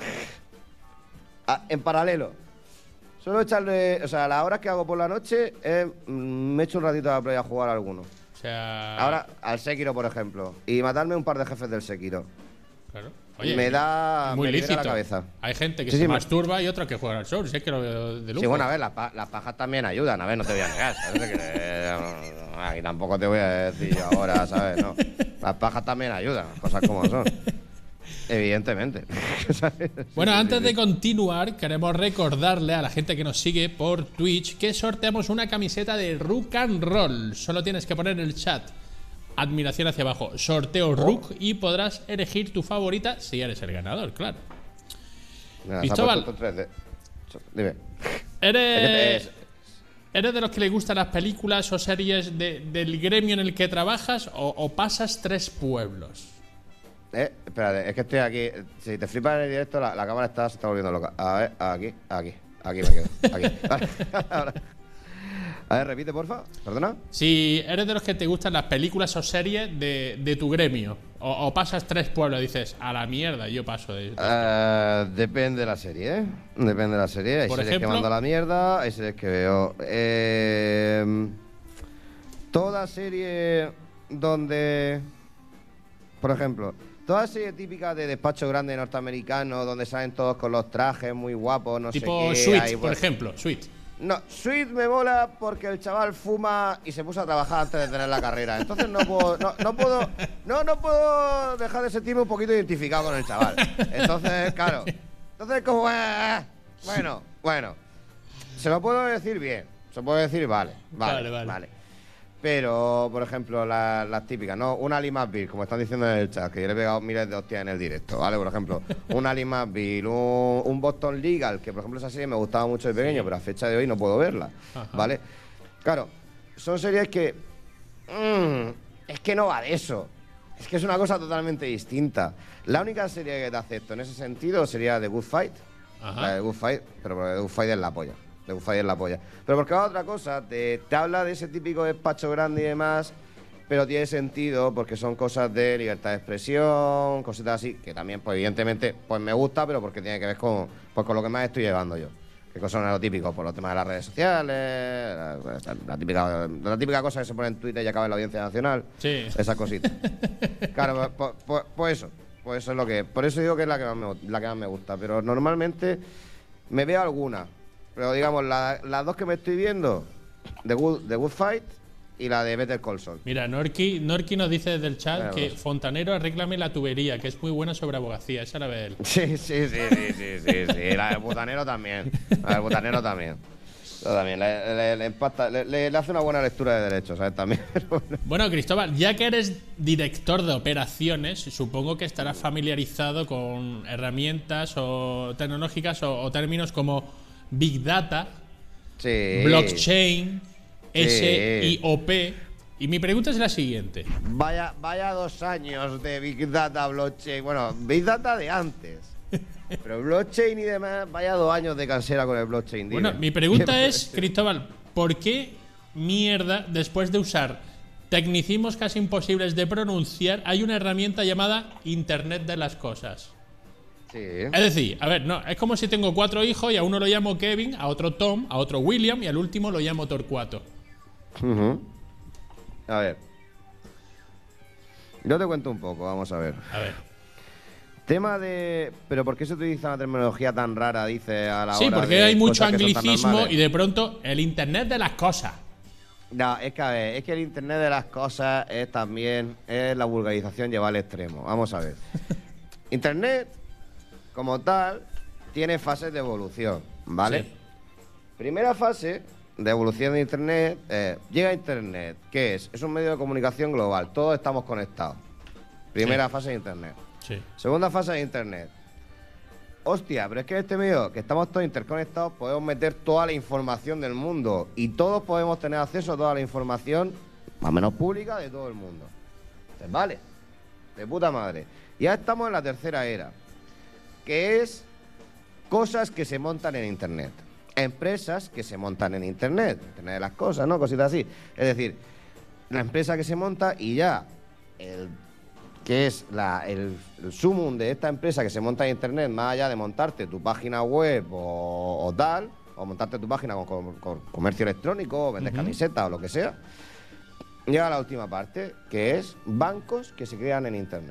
Ah, en paralelo. Suelo echarle... O sea, las horas que hago por la noche, eh, mm, me echo un ratito a la play a jugar a alguno. O sea. Ahora, al Sekiro, por ejemplo. Y matarme un par de jefes del Sekiro. Claro. me da... muy me libera lícito. la cabeza. Hay gente que Sí, se sí, me- masturba y otra que juega al Souls. Es que lo veo de lujo. Sí, bueno, a ver, las, pa- las pajas también ayudan, a ver, no te voy a negar, ¿sabes? Que, eh, y tampoco te voy a decir yo ahora, ¿sabes? No. Las pajas también ayudan, cosas como son. Evidentemente. ¿Sabes? Bueno, Sí, sí, antes sí, de sí. continuar, queremos recordarle a la gente que nos sigue por Twitch que sorteamos una camiseta de Rook and Roll. Solo tienes que poner en el chat admiración hacia abajo, sorteo Rook, y podrás elegir tu favorita si eres el ganador, claro. Mira, se ha Cristóbal. puesto tres D. Dime. ¿Eres, Es- ¿Eres de los que le gustan las películas o series de- del gremio en el que trabajas o, o pasas tres pueblos? Eh, espérate, es que estoy aquí. Si te flipas en el directo, la, la cámara está, se está volviendo loca. A ver, aquí, aquí, aquí me quedo. Aquí. Vale, ahora. A ver, repite, porfa. Perdona. Si eres de los que te gustan las películas o series de, de tu gremio o, o pasas tres pueblos y dices, a la mierda, yo paso de... Eh, depende de la serie, ¿eh? Depende de la serie. Hay Por series ejemplo. que mando a la mierda, hay series que veo. Eh, toda serie donde. Por ejemplo, toda serie típica de despacho grande norteamericano, donde salen todos con los trajes muy guapos, no tipo sé qué. Switch, hay, por pues- ejemplo, Switch. No, Sweet me mola porque el chaval fuma y se puso a trabajar antes de tener la carrera. Entonces no puedo, no, no puedo, no, no puedo dejar de sentirme un poquito identificado con el chaval. Entonces, claro. Entonces como, eh, bueno, bueno. Se lo puedo decir bien. Se lo puedo decir, vale, vale, Vale, vale. vale. Pero, por ejemplo, la- las típicas, ¿no? Una Ali McBeal, como están diciendo en el chat, que yo le he pegado miles de hostias en el directo, ¿vale? Por ejemplo, un Ali McBeal, un, un Boston Legal, que por ejemplo esa serie me gustaba mucho de pequeño, pero a fecha de hoy no puedo verla, Ajá. ¿vale? Claro, son series que... mm, es que no va de eso. Es que es una cosa totalmente distinta. La única serie que te acepto en ese sentido sería The Good Fight. Ajá. La de The Good Fight, pero porque The Good Fight es la polla. The Good Fight es la polla. Pero porque va a otra cosa, te, te habla de ese típico despacho grande y demás, pero tiene sentido porque son cosas de libertad de expresión, cositas así, que también, pues evidentemente, pues me gusta, pero porque tiene que ver con, pues, con lo que más estoy llevando yo. Que cosas son lo típico, por los temas de las redes sociales, la, la- la típica, la típica cosa que se pone en Twitter y acaba en la Audiencia Nacional. Sí. Esas cositas. Claro, pues, pues- pues- pues eso. Pues eso es lo que. Por eso digo que es la que más me, gu- la que más me gusta. Pero normalmente me veo alguna. Pero digamos, la- las dos que me estoy viendo, The Good, The Good Fight y la de Better Call Saul. Mira, Norki, Norki nos dice desde el chat Claro. que Fontanero arréglame la tubería, que es muy buena sobre abogacía. Esa la ve él. Sí, sí, sí, sí, sí, sí, sí. La del butanero también. La del butanero también. Yo también. Le, le- le impacta- le- le- le hace una buena lectura de derechos, ¿sabes? También. Pero bueno. Bueno, Cristóbal, ya que eres director de operaciones, supongo que estarás familiarizado con herramientas o tecnológicas o, o términos como Big Data, Sí. blockchain, Sí. S I O P. Y mi pregunta es la siguiente. Vaya, vaya dos años de Big Data, blockchain. Bueno, Big Data de antes. Pero blockchain y demás, vaya dos años de cansera con el blockchain. dime. Bueno, mi pregunta ¿Qué- es, Cristóbal, ¿por qué mierda, después de usar tecnicismos casi imposibles de pronunciar, hay una herramienta llamada Internet de las Cosas? Sí. Es decir, a ver, no, es como si tengo cuatro hijos y a uno lo llamo Kevin, a otro Tom, a otro William y al último lo llamo Torcuato. Ujú. A ver. Yo te cuento un poco, vamos a ver. A ver. Tema de. ¿Pero por qué se utiliza una terminología tan rara, dice, a la Sí, hora porque de hay mucho cosas que son tan anglicismo normales? y de pronto el Internet de las Cosas. No, es que a ver, es que el Internet de las cosas es también es la vulgarización llevada al extremo. Vamos a ver. Internet, como tal, tiene fases de evolución, ¿vale? Sí. Primera fase de evolución de Internet, eh, llega a Internet, ¿qué es? Es un medio de comunicación global, todos estamos conectados. Primera Sí. fase de Internet. Sí. Segunda fase de Internet. Hostia, pero es que en este medio, que estamos todos interconectados, podemos meter toda la información del mundo y todos podemos tener acceso a toda la información, más o menos pública, de todo el mundo. Entonces, vale, de puta madre. Ya estamos en la tercera era, que es cosas que se montan en Internet. Empresas que se montan en Internet. Internet de las cosas, ¿no? Cositas así. Es decir, la empresa que se monta y ya el que es la, el, el sumum de esta empresa que se monta en Internet, más allá de montarte tu página web o, o tal, o montarte tu página con, con- con comercio electrónico, o vender Ujú. camisetas o lo que sea, llega a la última parte, que es bancos que se crean en Internet.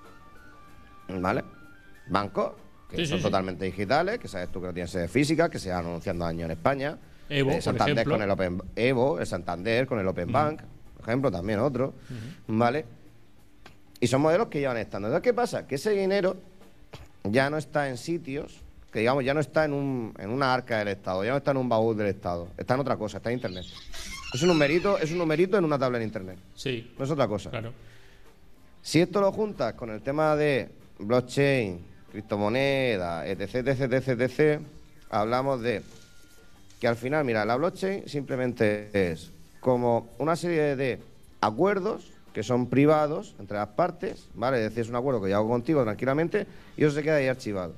¿Vale? Bancos que Sí, son sí, sí. totalmente digitales, que sabes tú que no tienen sede física, que se van anunciando años en España. Evo, Eh, por Santander ejemplo. con el Open Evo, el Santander con el Open Bank, por ejemplo, también otro. ¿Vale? Y son modelos que llevan estando. Entonces, ¿qué pasa? Que ese dinero ya no está en sitios, que digamos, ya no está en, un, en una arca del Estado, ya no está en un baúl del Estado, está en otra cosa, está en Internet. Es un numerito, es un numerito en una tabla en Internet, Sí, no es otra cosa. claro. Si esto lo juntas con el tema de blockchain, criptomoneda, etc, etc, etc, etc, hablamos de que al final, mira, la blockchain simplemente es como una serie de acuerdos que son privados entre las partes, ¿vale? Es decir, es un acuerdo que yo hago contigo tranquilamente y eso se queda ahí archivado.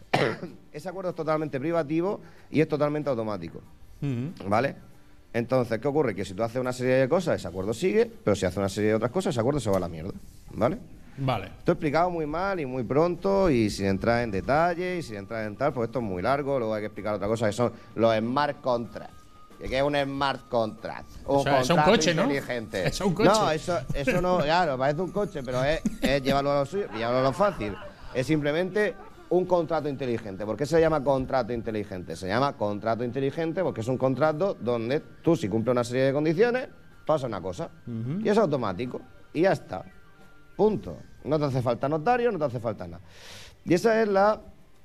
Ese acuerdo es totalmente privativo y es totalmente automático, Ujú. ¿vale? Entonces, ¿qué ocurre? Que si tú haces una serie de cosas, ese acuerdo sigue, pero si haces una serie de otras cosas, ese acuerdo se va a la mierda, ¿vale? Vale. Esto he explicado muy mal y muy pronto y sin entrar en detalle y sin entrar en tal, porque esto es muy largo, luego hay que explicar otra cosa que son los smart contracts. ¿Qué es un smart contract? Un O sea, es un contrato coche, ¿no? inteligente. Es un coche. No, eso, eso no, claro, parece un coche, pero es, es llevarlo a lo suyo, llevarlo a lo fácil. Es simplemente un contrato inteligente. ¿Por qué se llama contrato inteligente? Se llama contrato inteligente porque es un contrato donde tú, si cumples una serie de condiciones, pasa una cosa. Y es automático. Y ya está. Punto. No te hace falta notario, no te hace falta nada. Y esa es la,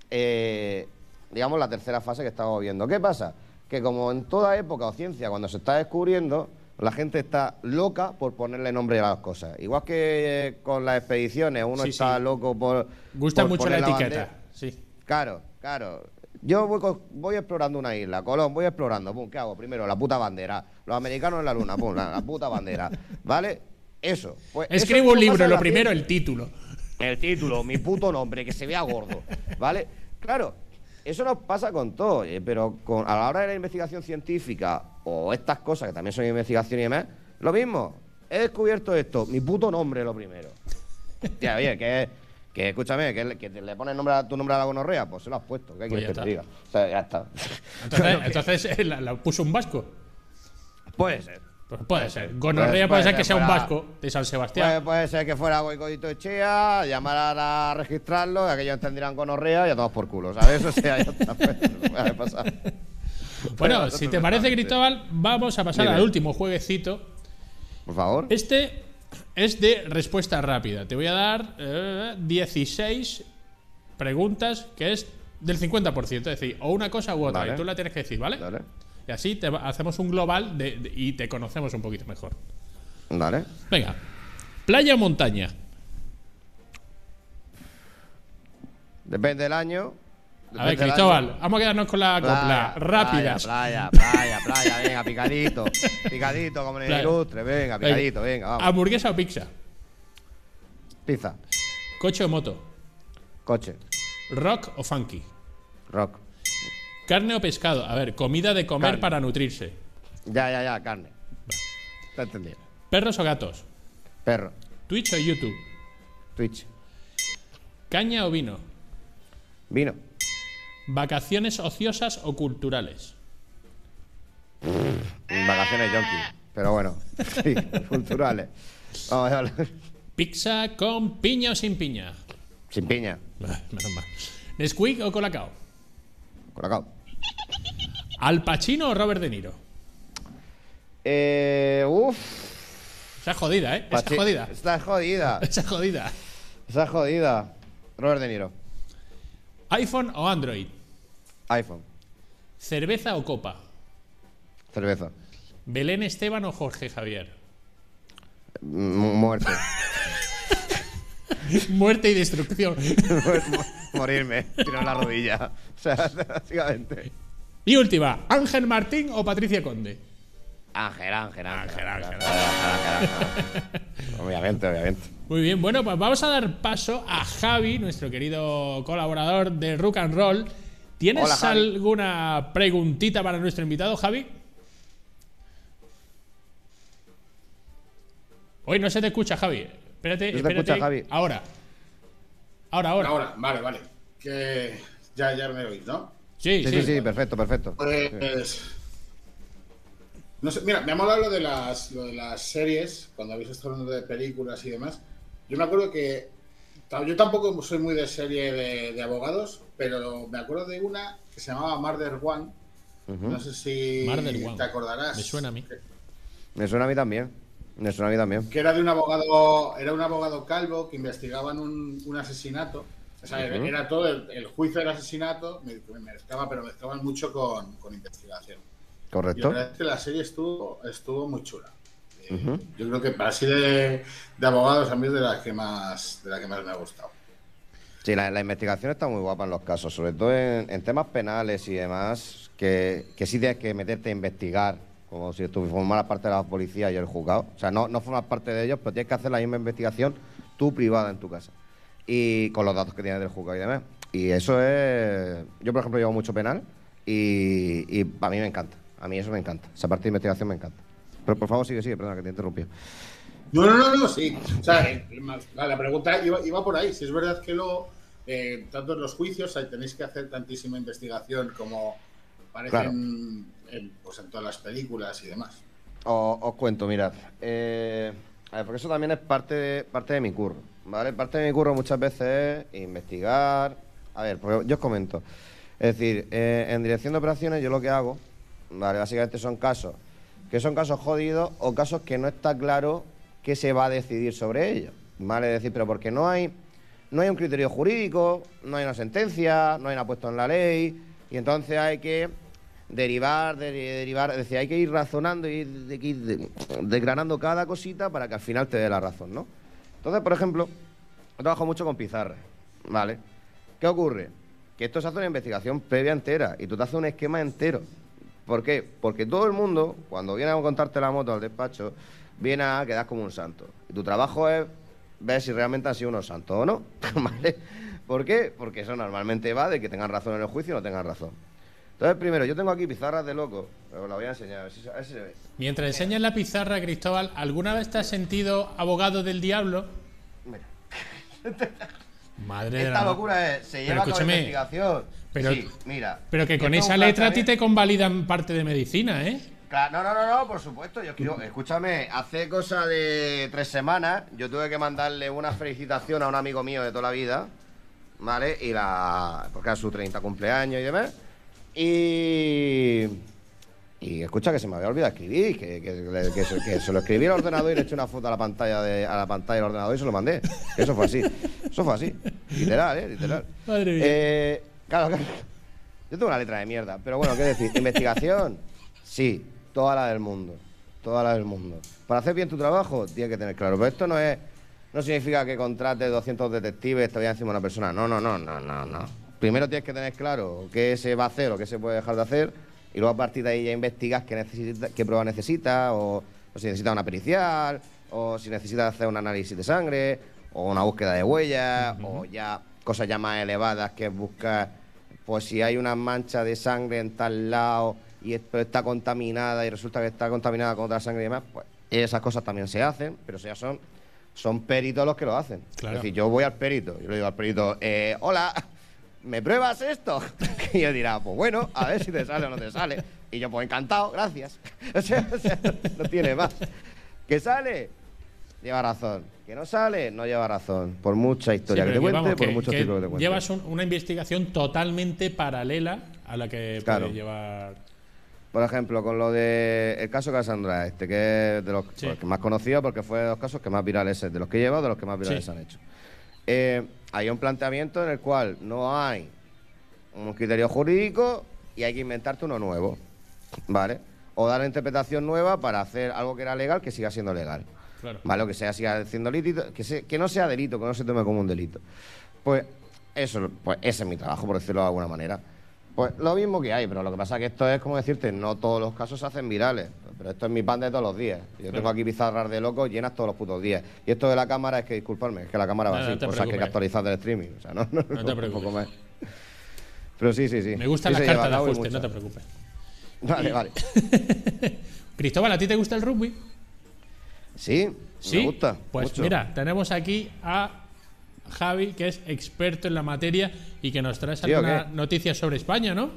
eh, digamos, la tercera fase que estamos viendo. ¿Qué pasa? Que como en toda época o ciencia, cuando se está descubriendo, la gente está loca por ponerle nombre a las cosas. Igual que eh, con las expediciones, uno Sí, está sí. loco por... Gusta por mucho poner la etiqueta. bandera. Sí. Claro, claro. Yo voy, co- voy explorando una isla, Colón, voy explorando. Pum, ¿qué hago? Primero, la puta bandera. Los americanos en la luna, pum, la, la puta bandera. ¿Vale? Eso. Pues eso Escribo mismo un libro, pasa en lo la primero, ciencia. el título. El título, mi puto nombre, que se vea gordo, ¿vale? Claro, eso nos pasa con todo, eh, pero con, a la hora de la investigación científica o estas cosas, que también son investigación y demás, lo mismo. He descubierto esto, mi puto nombre lo primero. Ya, oye, que, que escúchame, que, le- que te le pones nombre a, tu nombre a la gonorrea, pues se lo has puesto, ¿qué Pues quieres ya que está. te diga? O sea, ya está. Entonces, entonces eh, la, la puso un vasco. Puede ser. Pues puede ser. Gonorrea Puede- puede ser puede que ser, sea un fuera- vasco de San Puede, Sebastián. puede ser que fuera Goicoito Echea, llamar a registrarlo, y aquellos entenderán gonorrea y a todos por culo, ¿sabes? O sea, ya está. Pues, puede pasar. Bueno, Pero si te parece, Cristóbal, vamos a pasar Dime. al último jueguecito. Por favor. Este es de respuesta rápida. Te voy a dar eh, dieciséis preguntas, que es del cincuenta por ciento. Es decir, o una cosa u otra. Vale. Y tú la tienes que decir, ¿vale? Dale. Y así te va- hacemos un global de- de- y te conocemos un poquito mejor. Dale. Venga. ¿Playa o montaña? Depende del año. A ver, depende del Cristóbal, año. vamos a quedarnos con la copla. Playa, Rápidas. Playa, playa, playa, venga, picadito. Picadito, como en el Playa. ilustre, venga, picadito, venga, vamos. ¿Hamburguesa o pizza? Pizza, ¿Coche o moto? coche, ¿Rock o funky? rock. ¿Carne o pescado? A ver, comida de comer Carne. para nutrirse. Ya, ya, ya, carne. Te he entendido. ¿Perros o gatos? Perro, ¿Twitch o YouTube? Twitch, ¿Caña o vino? vino, ¿Vacaciones ociosas o culturales? vacaciones yonki. Pero bueno, sí, culturales. Vamos a hablar. ¿Pizza con piña o sin piña? Sin piña, Ah, menos mal. ¿Nesquik o Colacao? colacao. ¿Al Pacino o Robert De Niro? Eh, uff. Esa es jodida, ¿eh? Esa es jodida. Está jodida. Esa es jodida. Está jodida. Robert De Niro. ¿iPhone o Android? iPhone. ¿Cerveza o copa? Cerveza. ¿Belén Esteban o Jorge Javier? M- muerte. Muerte y destrucción. Morirme. Tiro en la rodilla. O sea, básicamente. Y última, ¿Ángel Martín o Patricia Conde? Ángel, Ángel, Ángel. Ángel, Ángel. Ángel, Ángel. Obviamente, obviamente. Muy bien, bueno, pues vamos a dar paso a Javi, nuestro querido colaborador de Rock and Roll. ¿Tienes Hola, Javi. alguna preguntita para nuestro invitado, Javi? Hoy no se te escucha, Javi. Espérate, No se te espérate. escucha, Javi. Ahora. Ahora, ahora. Ahora, vale, vale. Que ya, ya me oís, ¿no? Sí, Sí, sí. sí, sí, perfecto, perfecto. Pues. No sé, mira, me ha molado lo de las, lo de las series, cuando habéis estado hablando de películas y demás. Yo me acuerdo que. Yo tampoco soy muy de serie de, de abogados, pero me acuerdo de una que se llamaba Murder One. Ujú. No sé si Murder One. te acordarás. Me suena a mí. Me suena a mí también. Me suena a mí también. Que era de un abogado, era un abogado calvo que investigaban un, un asesinato. O sea, era, Ujú. era todo el, el juicio del asesinato, me, me mezclaba, pero mezclaban mucho con, con investigación. Y la ¿Correcto? verdad es que la serie estuvo, estuvo muy chula. Eh, Ujú. Yo creo que así de, de abogados a mí es de las que más, de la que más me ha gustado. Sí, la, la investigación está muy guapa en los casos, sobre todo en, en temas penales y demás, que, que sí tienes que meterte a investigar, como si tú formaras parte de la policía y el juzgado. O sea, no, no formas parte de ellos, pero tienes que hacer la misma investigación tú privada en tu casa. Y con los datos que tienes del juzgado y demás. Y eso es... Yo, por ejemplo, llevo mucho penal y, y a mí me encanta. A mí eso me encanta. Esa parte de investigación me encanta. Pero por favor, sigue, sigue, perdona, que te interrumpí. No, no, no, no, sí. O sea, eh, la pregunta iba, iba por ahí. Si es verdad que luego, eh, tanto en los juicios, ahí tenéis que hacer tantísima investigación como parecen Claro. en, pues en todas las películas y demás. Os, os cuento, mirad. Eh, a ver, porque eso también es parte de, parte de mi curro, ¿vale? Parte de mi curro muchas veces es investigar. A ver, porque yo os comento. Es decir, eh, en dirección de operaciones yo lo que hago, ¿vale? Básicamente son casos que son casos jodidos o casos que no está claro qué se va a decidir sobre ellos, ¿vale? Es decir, pero porque no hay, no hay un criterio jurídico, no hay una sentencia, no hay nada puesto en la ley, y entonces hay que derivar, de, derivar, es decir, hay que ir razonando y ir, de, ir de, desgranando cada cosita para que al final te dé la razón, ¿no? Entonces, por ejemplo, yo trabajo mucho con pizarras, ¿vale? ¿Qué ocurre? Que esto se hace una investigación previa entera y tú te haces un esquema entero. ¿Por qué? Porque todo el mundo, cuando viene a contarte la moto al despacho, viene a quedar como un santo. Y tu trabajo es ver si realmente han sido unos santos o no, ¿vale? ¿Por qué? Porque eso normalmente va de que tengan razón en el juicio o no tengan razón. Entonces, primero, yo tengo aquí pizarras de loco, pero os la voy a enseñar, a ver si, a ver si se ve. Mientras enseñas la pizarra, Cristóbal, ¿alguna vez te has sentido abogado del diablo? Mira. Madre de Esta la... locura es, se Pero lleva a cabo escúchame, investigación. pero- Sí, mira. Pero que con Esto es esa un letra a ti planteamiento- te convalidan parte de medicina, ¿eh? Claro, no, no, no, no, por supuesto. Yo quiero, escúchame, hace cosa de tres semanas yo tuve que mandarle una felicitación a un amigo mío de toda la vida, ¿vale? Y la. Porque era su treinta cumpleaños y demás. Y. Y escucha que se me había olvidado escribir, que, que, que, se, que se lo escribí al ordenador y le eché una foto a la pantalla de, a la pantalla del ordenador y se lo mandé. Eso fue así. Eso fue así. Literal, eh, literal. Madre mía. Eh, claro, claro. Yo tengo una letra de mierda, pero bueno, ¿qué decir? ¿Investigación? Sí, toda la del mundo. Toda la del mundo. Para hacer bien tu trabajo, tienes que tener claro. Pero esto no es. No significa que contrates doscientos detectives y te vayan encima de una persona. No, no, no, no, no, no. Primero tienes que tener claro qué se va a hacer o qué se puede dejar de hacer. Y luego a partir de ahí ya investigas qué, necesita, qué prueba necesita, o, o si necesita una pericial, o si necesita hacer un análisis de sangre, o una búsqueda de huellas, uh-huh. o ya cosas ya más elevadas que es buscar, pues si hay una mancha de sangre en tal lado y esto está contaminada y resulta que está contaminada con otra sangre y demás, pues esas cosas también se hacen, pero eso ya son, son peritos los que lo hacen. Claro. Es decir, yo voy al perito, yo le digo al perito, eh, hola, ¿me pruebas esto? Y yo dirá, pues bueno, a ver si te sale o no te sale. Y yo, pues encantado, gracias. O sea, o sea, no tiene más. ¿Que sale? Lleva razón. ¿Que no sale? No lleva razón. Por mucha historia Sí, que te pero cuente, vamos, por que- muchos que títulos que te cuente. llevas un- una investigación totalmente paralela a la que Claro. puede llevar... Por ejemplo, con lo de el caso Cassandra, este, que es de los Sí. pues, que más conocido porque fue de los casos que más virales, de los que he llevado, de los que más virales Sí. han hecho. Eh, hay un planteamiento en el cual no hay un criterio jurídico y hay que inventarte uno nuevo, ¿vale? O dar una interpretación nueva para hacer algo que era legal que siga siendo legal, Claro. ¿vale? O que sea, siga siendo delito, que, se- que no sea delito, que no se tome como un delito. Pues eso, pues ese es mi trabajo, por decirlo de alguna manera. Pues lo mismo que hay, pero lo que pasa es que esto es como decirte, no todos los casos se hacen virales, pero esto es mi pan de todos los días. Yo tengo aquí pizarras de locos llenas todos los putos días. Y esto de la cámara es que, disculpadme, es que la cámara va No, no así, te cosas que hay que preocupes. actualizar del streaming. O sea, no, no, No te un poco preocupes. más. Pero sí, sí, sí. Me gustan Sí las se lleva cartas de a cabo y ajuste, no mucho. te preocupes. Vale, vale. Cristóbal, ¿a ti te gusta el rugby? Sí, Sí. me gusta. Pues mucho. mira, tenemos aquí a Javi, que es experto en la materia y que nos trae ¿Sí o alguna qué? noticia sobre España, ¿no?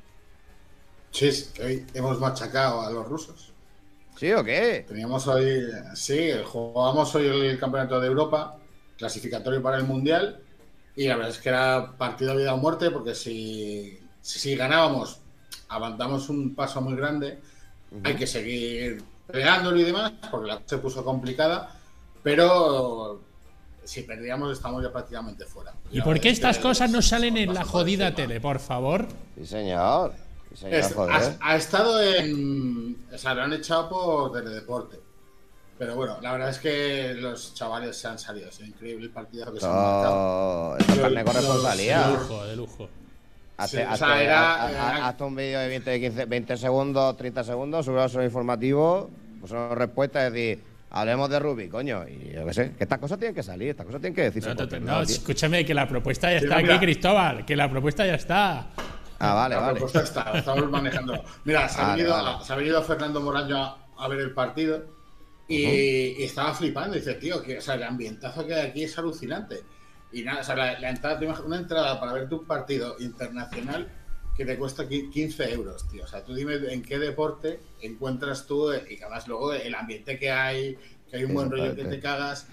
Sí, es que hoy hemos machacado a los rusos. ¿Sí o qué? Teníamos hoy, sí, jugamos hoy el Campeonato de Europa, clasificatorio para el Mundial, y la verdad es que era partido de vida o muerte, porque si, si, si ganábamos, avanzamos un paso muy grande, uh-huh. Hay que seguir peleándolo y demás, porque la cosa se puso complicada, pero si perdíamos estamos ya prácticamente fuera. ¿Y La por qué verdad es estas que cosas no es- salen en nos la pasó por jodida encima. tele, por favor? Sí, señor. Sí, señor, Es- joder. ha, ha estado en. O sea, lo han echado por Teledeporte. Pero bueno, la verdad es que los chavales se han salido. Es increíble el partido que se han marcado. Esto, esto es carne con Los- De responsabilidad. lujo, de lujo. Hazte, Sí, o hazte- sea, era- haz- haz- era- hazte un vídeo de veinte, quince, veinte segundos, treinta segundos, subirlo sobre informativo, pues son respuestas, es decir, hablemos de Rubí, coño, y yo qué sé, que estas cosas tienen que salir, estas cosas tienen que decirse. No, porque no, no, tío. escúchame, que la propuesta ya Sí, está mira. aquí, Cristóbal. Que la propuesta ya está. Ah, vale, la vale. propuesta está, la estamos manejando. Mira, se ha, Vale, venido, vale. se ha venido Fernando Moraño a, a ver el partido y, y estaba flipando. Dice, tío, que o sea, el ambientazo que hay aquí es alucinante. Y nada, o sea, la, la entrada, te imaginas, una entrada para ver tu partido internacional que te cuesta qui- quince euros, tío. O sea, tú dime en qué deporte encuentras tú, eh, y que además luego el ambiente que hay, que hay un buen rollo que Exactamente. te cagas.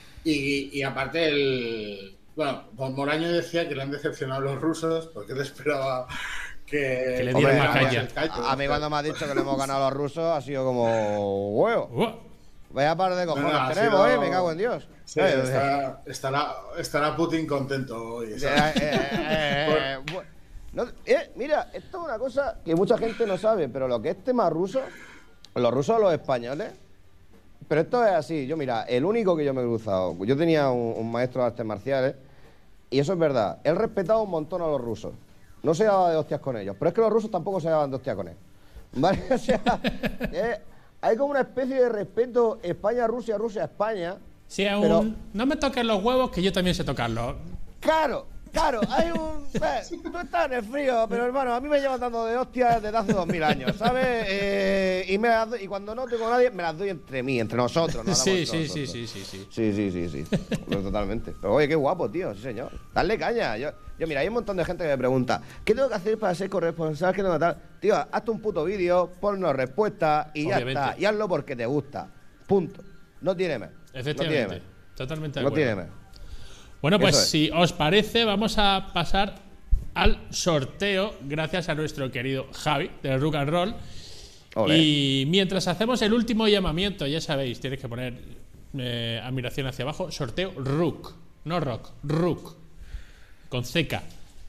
Y, y aparte el... Bueno, Moraño decía que le han decepcionado los rusos porque él esperaba que... Que le Hombre, dieran a, más mí- caña. el callo, a- a mí cuando me has dicho que le hemos ganado a los rusos ha sido como huevo. Uh, Vaya par de cojones No, no, ha tenemos, sido- eh, me cago en Dios. Sí, Eh, eh, está- estará, estará Putin contento hoy. eh, ¿sabes? eh, eh, eh, bu- no, eh, mira, esto es una cosa que mucha gente no sabe, pero lo que es tema ruso, los rusos o los españoles, pero esto es así. Yo, mira, el único que yo me he cruzado, yo tenía un, un maestro de artes marciales, y eso es verdad, él respetaba un montón a los rusos. No se daba de hostias con ellos, pero es que los rusos tampoco se daban de hostias con él. ¿Vale? O sea, eh, hay como una especie de respeto España-Rusia, Rusia-España. sí, aún. Pero- No me toques los huevos, que yo también sé tocarlos. Claro, claro, hay un... eh, tú estás en el frío, pero hermano, a mí me llevan dando de hostias desde hace dos mil años, ¿sabes? Eh, y, me las doy- y cuando no tengo a nadie, me las doy entre mí, entre nosotros. ¿No? Sí, Hablamos sí, entre sí, nosotros. sí, sí, sí. Sí, sí, sí, sí. Pero totalmente. Pero oye, qué guapo, tío, sí, señor. Dale caña. Yo, yo, mira, hay un montón de gente que me pregunta, ¿qué tengo que hacer para ser corresponsal? ¿Qué tengo que tal? Tío, hazte un puto vídeo, ponnos respuestas y ya Obviamente. está. Y hazlo porque te gusta. Punto. No tiene más. Efectivamente. No tiene Totalmente de más. No acuerdo. tiene más. Bueno, pues Eso es. si os parece, vamos a pasar al sorteo gracias a nuestro querido Javi de Rock and Roll. Ole. Y mientras hacemos el último llamamiento, ya sabéis, tienes que poner eh, admiración hacia abajo, sorteo R U C, no rock, R U C, con C K.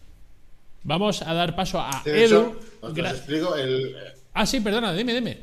Vamos a dar paso a De Edu. hecho, os, os Gra- explico el, ah, sí, perdona, dime, dime.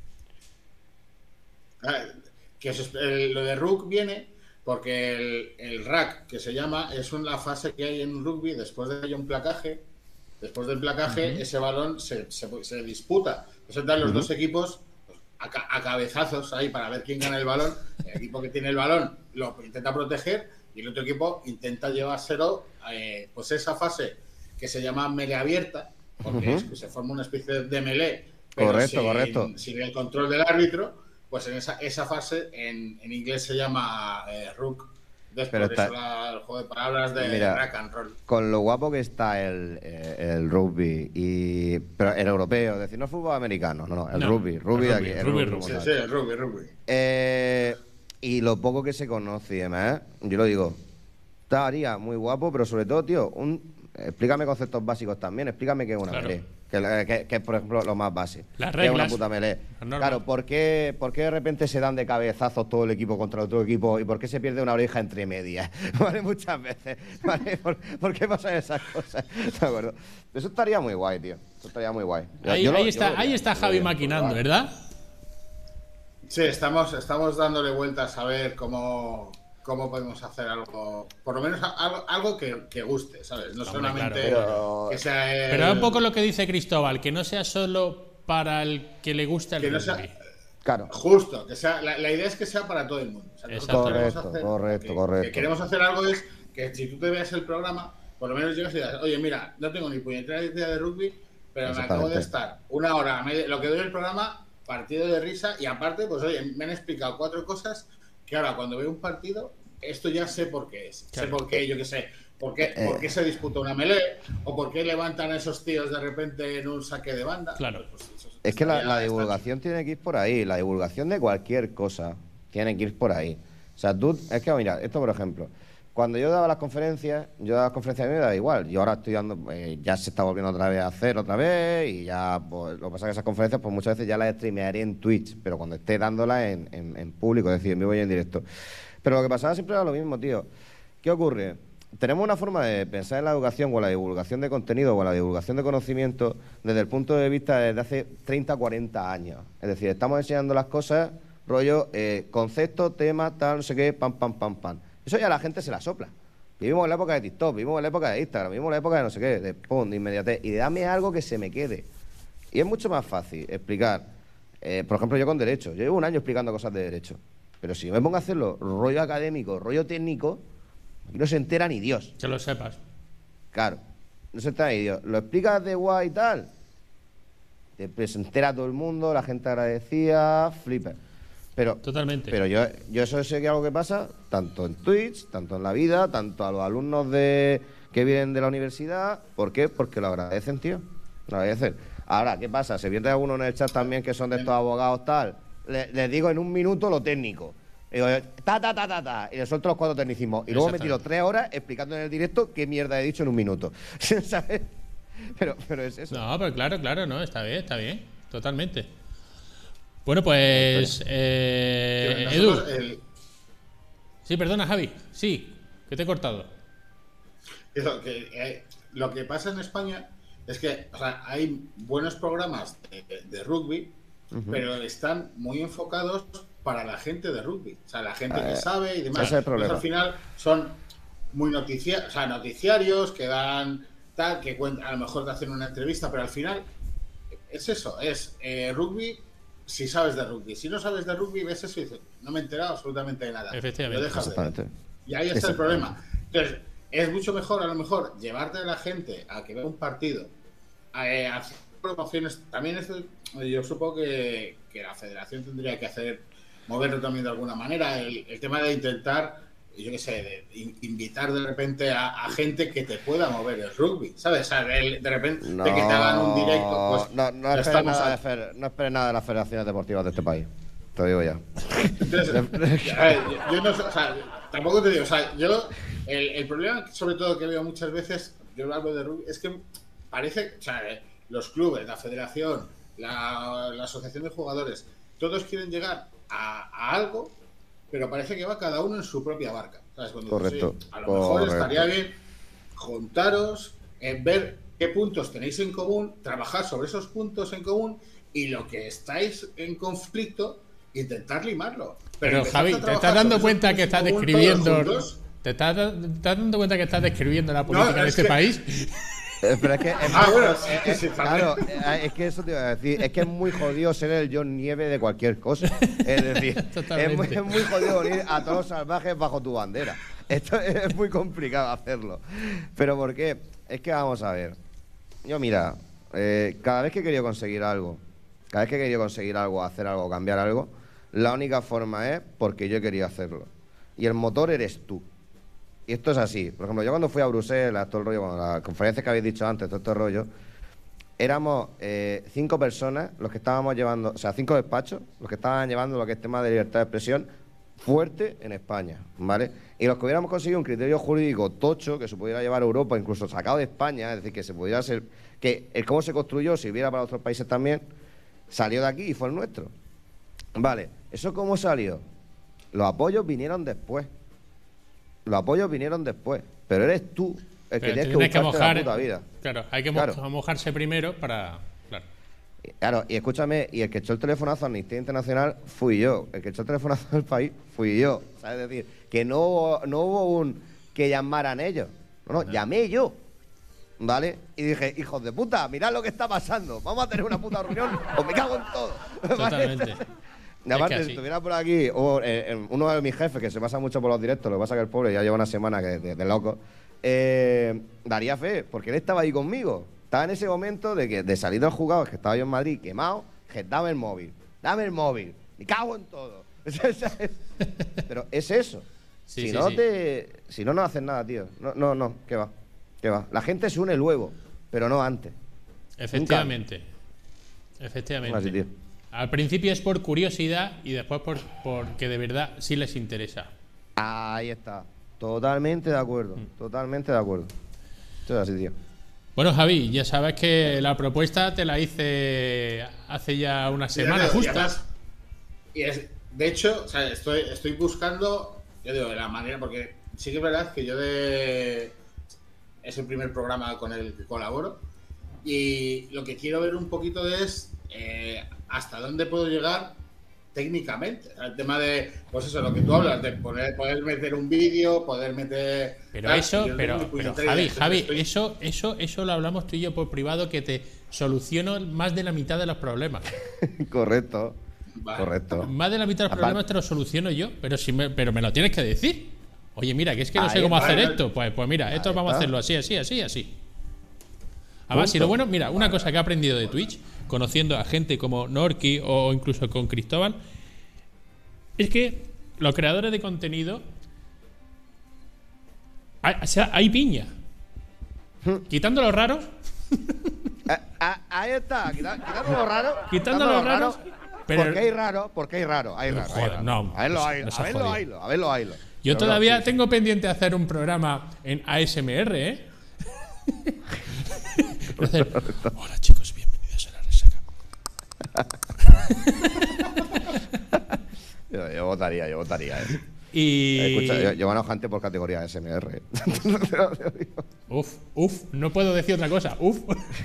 ah, que os exp- el- lo de Rook viene porque el, el rack, que se llama, es una fase que hay en rugby después de que haya un placaje. Después del placaje, ese balón se, se, se disputa. Entonces dan los dos equipos pues, a, ca- a cabezazos ahí para ver quién gana el balón. El equipo que tiene el balón lo intenta proteger y el otro equipo intenta llevárselo, eh, pues esa fase que se llama melee abierta, porque Ujú. es que se forma una especie de melee, pero Correcto, sin, correcto. sin el control del árbitro, pues en esa, esa fase en, en inglés se llama eh, Rook. Entonces, Pero por está- eso la- el juego de palabras de Mira, rack and roll. Con lo guapo que está el, eh, el rugby, y, pero el europeo, es decir, no fútbol americano, no, no, el No, rugby, rugby el de rugby, aquí. el rugby, rugby, rugby. como Sí, tal. sí, el rugby, rugby. Eh, y lo poco que se conoce y demás, yo lo digo, estaría muy guapo, pero sobre todo, tío, un, explícame conceptos básicos también, explícame qué es una Claro. melee, que, que- que es, por ejemplo, lo más base. Las ¿Qué es una reglas, puta melee? las normas. Claro, ¿por qué, ¿por qué de repente se dan de cabezazos todo el equipo contra otro equipo y por qué se pierde una oreja entre medias? ¿Vale? Muchas veces. ¿Vale? ¿Por, por qué pasan esas cosas? ¿De acuerdo? Eso estaría muy guay, tío. Eso estaría muy guay. Yo- Ahí, yo lo- ahí yo está, lo ahí haría, está yo lo Javi haría. maquinando, ¿verdad? Sí, estamos, estamos dándole vueltas a ver cómo, cómo podemos hacer algo, por lo menos a- algo, algo que, que guste, ¿sabes? No Hombre, solamente claro. que sea el- Pero un poco lo que dice Cristóbal, que no sea solo para el que le gusta el que no rugby. sea Claro. justo, que sea la, la idea es que sea para todo el mundo. O sea, nosotros Exacto. queremos Correcto, hacer- correcto, que- correcto. que queremos hacer algo es que si tú te veas el programa, por lo menos llegas y digas, oye, mira, no tengo ni puñetera idea de rugby, pero me acabo de Exactamente. estar una hora, media- lo que doy el programa, partido de risa, y aparte, pues oye, me han explicado cuatro cosas que ahora cuando veo un partido, esto ya sé por qué es. Claro. Sé por qué, yo qué sé, por qué, Eh. por qué se disputa una melee, o por qué levantan a esos tíos de repente en un saque de banda. Claro. Pues, eso Es que la, estaría- la está divulgación tiene que ir por ahí, la divulgación de cualquier cosa tiene que ir por ahí. O sea, tú, es que mira, esto por ejemplo, cuando yo daba las conferencias, yo daba las conferencias a mí me da igual, yo ahora estoy dando, eh, ya se está volviendo otra vez a hacer otra vez y ya, pues, lo que pasa es que esas conferencias pues muchas veces ya las streamearé en Twitch, pero cuando esté dándolas en, en, en público, es decir, en vivo y en directo. Pero lo que pasaba siempre era lo mismo, tío. ¿Qué ocurre? Tenemos una forma de pensar en la educación o en la divulgación de contenido o en la divulgación de conocimiento desde el punto de vista desde hace treinta, cuarenta años. Es decir, estamos enseñando las cosas rollo, eh, concepto, tema, tal, no sé qué, pam, pam, pam, pam. Eso ya la gente se la sopla. Vivimos en la época de TikTok, vivimos en la época de Instagram, vivimos en la época de no sé qué, de pum, de inmediatez. Y dame algo que se me quede. Y es mucho más fácil explicar. Eh, por ejemplo, yo con derecho. Yo llevo un año explicando cosas de derecho. Pero si yo me pongo a hacerlo rollo académico, rollo técnico, aquí no se entera ni Dios. Que lo sepas. Claro, no se entera ni Dios. Lo explicas de guay y tal. Te se entera todo el mundo, la gente agradecía, flipa. Pero, Totalmente. Pero yo, yo eso sé que algo que pasa, tanto en Twitch, tanto en la vida, tanto a los alumnos de que vienen de la universidad. ¿Por qué? Porque lo agradecen, tío. Lo agradecen. Ahora, ¿qué pasa? Se viene alguno en el chat también que son de estos abogados tal. Les, les digo en un minuto lo técnico. Y digo, ta, ta, ta, ta, ta. Y les suelto los cuatro tecnicismos. Y luego me tiro tres horas explicando en el directo qué mierda he dicho en un minuto. ¿Sabes? Pero, pero es eso. No, pero claro, claro, no, está bien, está bien. Totalmente. Bueno, pues. Eh, Edu. El, Sí, perdona, Javi. Sí, que te he cortado. eso, que, eh, lo que pasa en España es que, o sea, hay buenos programas de, de rugby, uh-huh. pero están muy enfocados para la gente de rugby. O sea, la gente eh, que sabe y demás. Ese es el problema. Entonces, al final son muy noticia o sea, noticiarios que dan tal, que cuentan, a lo mejor te hacen una entrevista, pero al final es eso, es eh, rugby si sabes de rugby. Si no sabes de rugby, ves eso y dices, no me he enterado absolutamente de nada. Efectivamente. Lo dejas de ver. Y ahí está el problema. Entonces, es mucho mejor, a lo mejor, llevarte a la gente a que vea un partido, a, eh, a hacer promociones. También es, yo supongo que, que la federación tendría que hacer, moverlo también de alguna manera, el, el tema de intentar, yo qué sé, de in, invitar de repente a, a gente que te pueda mover el rugby, ¿sabes? O sea, de, de repente no, de que te hagan un directo, pues no, no esperes nada, de fer, no esperes nada de las federaciones deportivas de este país. Te lo digo ya. Entonces, a ver, yo, yo no, o sea, tampoco te digo, o sea, yo el, el problema sobre todo que veo muchas veces, yo hablo de rugby, es que parece, o sea, los clubes, la federación, la, la asociación de jugadores, todos quieren llegar a, a algo, pero parece que va cada uno en su propia barca, ¿sabes? Cuando correcto. Dices, a lo mejor correcto. estaría bien juntaros, eh, ver qué puntos tenéis en común, trabajar sobre esos puntos en común y lo que estáis en conflicto, intentar limarlo. Pero, pero Javi, ¿te estás dando cuenta que estás describiendo... ¿Te estás, ¿Te estás dando cuenta que estás describiendo la política no, de este que... país? Eh, pero es que es ah, muy, bueno, eh, sí, eh, sí, claro, eh, es que eso te iba a decir, es que es muy jodido ser el John Nieve de cualquier cosa. Es decir, es muy, es muy jodido venir a todos los salvajes bajo tu bandera. Esto es muy complicado hacerlo. ¿Pero por qué? Es que vamos a ver. Yo mira, eh, cada vez que he querido conseguir algo, cada vez que he querido conseguir algo, hacer algo, cambiar algo, la única forma es porque yo he querido hacerlo. Y el motor eres tú. Y esto es así. Por ejemplo, yo cuando fui a Bruselas, todo el rollo, bueno, las conferencias que habéis dicho antes, todo este rollo, éramos eh, cinco personas los que estábamos llevando, o sea, cinco despachos, los que estaban llevando lo que es tema de libertad de expresión fuerte en España, ¿vale? Y los que hubiéramos conseguido un criterio jurídico tocho que se pudiera llevar a Europa, incluso sacado de España, es decir, que se pudiera ser, que el cómo se construyó sirviera para otros países también, salió de aquí y fue el nuestro. Vale, ¿eso cómo salió? Los apoyos vinieron después. Los apoyos vinieron después, pero eres tú el que tienes que buscarte que mojar, la puta vida. Claro, hay que claro. mojarse primero para... Claro. Claro, y escúchame, y el que echó el telefonazo a Amnistía Internacional fui yo. El que echó el telefonazo al país fui yo. ¿Sabes? Es decir, que no hubo, no hubo un que llamaran ellos. No, no, no, llamé yo. ¿Vale? Y dije, hijos de puta, mirad lo que está pasando. Vamos a tener una puta reunión o me cago en todo. Totalmente. Y aparte, si estuviera por aquí o, eh, uno de mis jefes, que se pasa mucho por los directos, lo que pasa que el pobre ya lleva una semana que, de, de loco, eh, daría fe, porque él estaba ahí conmigo. Estaba en ese momento de que de salir del juzgado, que estaba yo en Madrid quemado, que dame el móvil, dame el móvil, me cago en todo. Pero es eso. Sí, si, sí, no sí. Te, si no, no haces nada, tío. No, no, no, ¿qué va? ¿Qué va? La gente se une luego, pero no antes. Efectivamente. Nunca. Efectivamente. Así, tío. Al principio es por curiosidad y después por porque de verdad sí les interesa. Ahí está. Totalmente de acuerdo. Mm. Totalmente de acuerdo. Esto es así, tío. Bueno, Javi, ya sabes que la propuesta te la hice hace ya una semana, justo. Y además, y es, de hecho, o sea, estoy, estoy buscando, yo digo, de la manera, porque sí que es verdad que yo de es el primer programa con el que colaboro y lo que quiero ver un poquito es eh, hasta dónde puedo llegar técnicamente. El tema de, pues eso, lo que tú hablas, de poner, poder meter un vídeo, poder meter... Pero eso, pero, pero Javi, Javi, estoy... eso, eso, eso lo hablamos tú y yo por privado, que te soluciono más de la mitad de los problemas. Correcto. Vale. Correcto. Más de la mitad de los problemas te los soluciono yo, pero si me, pero me lo tienes que decir. Oye, mira, que es que no Ahí, sé cómo vale, hacer vale. esto. Pues, pues mira, esto vamos está. a hacerlo así, así, así, así. Además, si lo bueno, mira, una cosa que he aprendido de Twitch, conociendo a gente como Norki o incluso con Cristóbal, es que los creadores de contenido, hay, o sea, hay piña. Quitando los raros, Ah, ah, ahí está, quita- quitando lo raro. Quitando lo raro, pero- ¿Por qué hay raro? ¿Por qué hay raro? Hay raro. hay Joder, raro. no, a verlo, no hay, se a verlo, jodió. haylo, a verlo, haylo. yo Pero todavía no, sí. tengo pendiente hacer un programa en A S M R, ¿eh? Hacer, hola chicos, bienvenidos a la resaca. Yo, yo votaría, yo votaría. Eh. Y. Eh, Escucha, yo, yo gano gente por categoría S M R. eh. Uf, uf, no puedo decir otra cosa. Uf.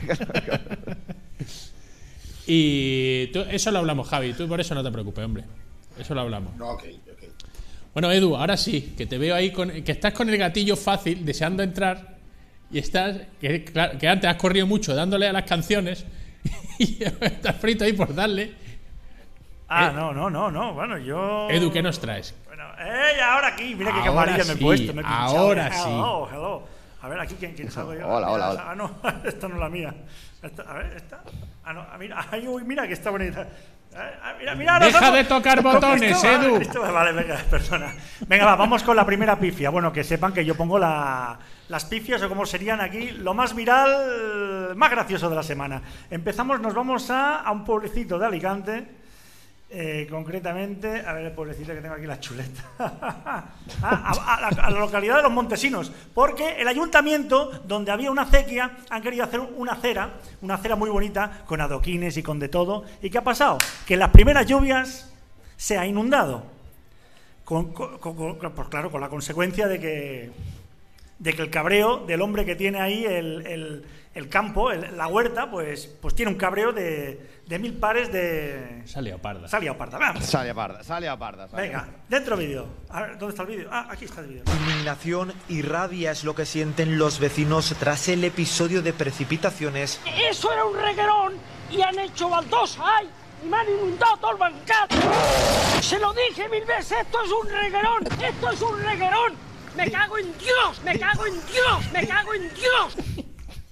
Y tú- eso lo hablamos, Javi. Tú por eso no te preocupes, hombre. Eso lo hablamos. No, ok, ok. Bueno, Edu, ahora sí, que te veo ahí con, que estás con el gatillo fácil, deseando entrar, y estás, que, claro, que antes has corrido mucho dándole a las canciones y estás frito ahí por darle. Ah, Eh. no, no, no, no. Bueno, yo. Edu, ¿qué nos traes? Bueno, ¡ey! Ahora aquí. Mira qué Ahora camarilla me he sí, puesto. Me he pinchado. ahora sí. Hello, hello. A ver, aquí, ¿quién, quién salgo yo? Hola, hola, hola. Ah, no, esta no es la mía. Esta- a ver, esta. Ah, no, ah, mira, ay, uy, mira que está bonita. Ah, mira, mira, ahora Deja estamos de tocar con botones, Cristóbal, Edu. Cristóbal. Vale, venga, perdona. Venga, va, vamos con la primera pifia. Bueno, que sepan que yo pongo la, las pifias o como serían aquí lo más viral, más gracioso de la semana. Empezamos, nos vamos a, a un pueblecito de Alicante. Eh, concretamente, a ver el pueblecito que tengo aquí, la chuleta. a, a- a la, a la localidad de Los Montesinos, porque el ayuntamiento, donde había una acequia, han querido hacer una acera, una acera muy bonita, con adoquines y con de todo. ¿Y qué ha pasado? Que en las primeras lluvias se ha inundado. Con, con- con- con- pues claro, con la consecuencia de que, de que el cabreo del hombre que tiene ahí el, el- el campo, el- la huerta, pues, pues tiene un cabreo de, de mil pares de... Salió parda. Salía parda, vamos. Sale a parda, sale a parda. sale a Venga, parda. dentro vídeo. A ver, ¿dónde está el vídeo? Ah, aquí está el vídeo. Indignación y rabia es lo que sienten los vecinos tras el episodio de precipitaciones Eso era un reguerón y han hecho baldosa, ¡ay! Y me han inundado todo el bancal. Se lo dije mil veces, esto es un reguerón, esto es un reguerón. Me cago en Dios, me cago en Dios, me cago en Dios.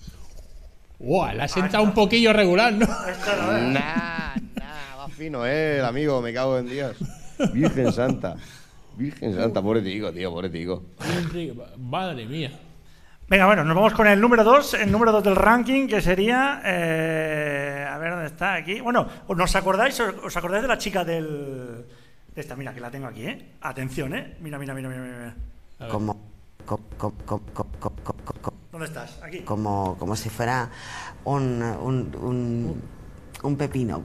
Wow, la ha sentado un poquillo regular, ¿no? Esto no es. Nah, nah, va fino, eh, el amigo, me cago en Dios. Virgen Santa. Virgen Santa, pobre tico, tío, pobre tico. Madre mía. Venga, bueno, nos vamos con el número dos, el número dos del ranking, que sería... eh, a ver, ¿dónde está? Aquí. Bueno, ¿os acordáis, os, os acordáis de la chica del... de esta, mira, que la tengo aquí, ¿eh? Atención, ¿eh? Mira, mira, mira, mira, mira. como, co- co- co- co- co- co- co- co- ¿Dónde estás? Aquí. como, como si fuera un, un, un, un pepino.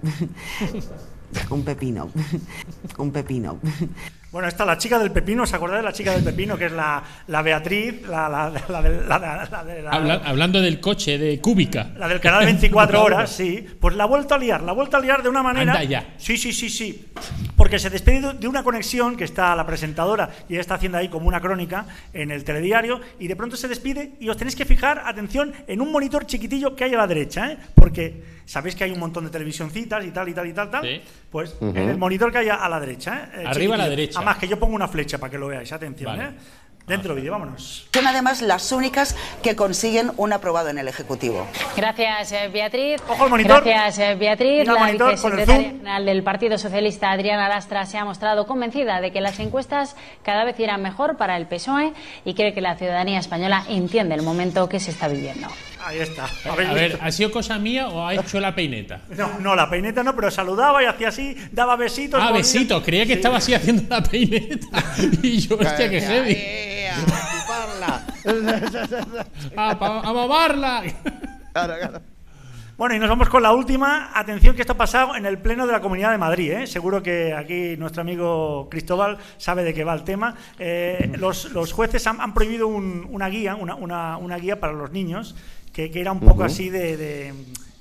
Un pepino. Un pepino. Bueno, esta la chica del pepino, ¿os acordáis de la chica del pepino? Que es la, la Beatriz, la, la, la, del- la- la- la de la- Habla- hablando del coche de Cúbica. la del canal veinticuatro horas, sí. Pues la ha vuelto a liar, la ha vuelto a liar de una manera... Anda ya. Sí, sí, sí, sí. Porque se despide de una conexión que está la presentadora y ella está haciendo ahí como una crónica en el telediario y de pronto se despide y os tenéis que fijar, atención, en un monitor chiquitillo que hay a la derecha, ¿eh? Porque sabéis que hay un montón de televisioncitas y tal, y tal, y tal, tal. Sí. Pues en el monitor que hay a, a la derecha, ¿eh? Eh, Arriba a la chiquitillo. derecha. Además, que yo pongo una flecha para que lo veáis, atención, Vale. ¿eh? Dentro vídeo, vámonos. Son además las únicas que consiguen un aprobado en el Ejecutivo. Gracias, eh, Beatriz. Ojo al monitor. Gracias, eh, Beatriz. Mira al La monitor, con el vicesecretaria zoom. general del Partido Socialista, Adriana Lastra, se ha mostrado convencida de que las encuestas cada vez irán mejor para el P S O E y cree que la ciudadanía española entiende el momento que se está viviendo. Ahí está. A ¿Habéis ver, visto? ¿ha sido cosa mía o ha hecho la peineta? No, no, la peineta no, pero saludaba y hacía así, daba besitos. Ah, volvía- besito. Creía que Sí. estaba así haciendo la peineta. Y yo, hostia, qué heavy. Eh, a chuparla. ¡A, pa- a mamarla! Claro, claro. Bueno, y nos vamos con la última. Atención, que esto ha pasado en el Pleno de la Comunidad de Madrid, ¿eh? Seguro que aquí nuestro amigo Cristóbal sabe de qué va el tema. Eh, los, los jueces han, han prohibido un- una guía, una, una- una guía para los niños, que, que era un poco así de, de-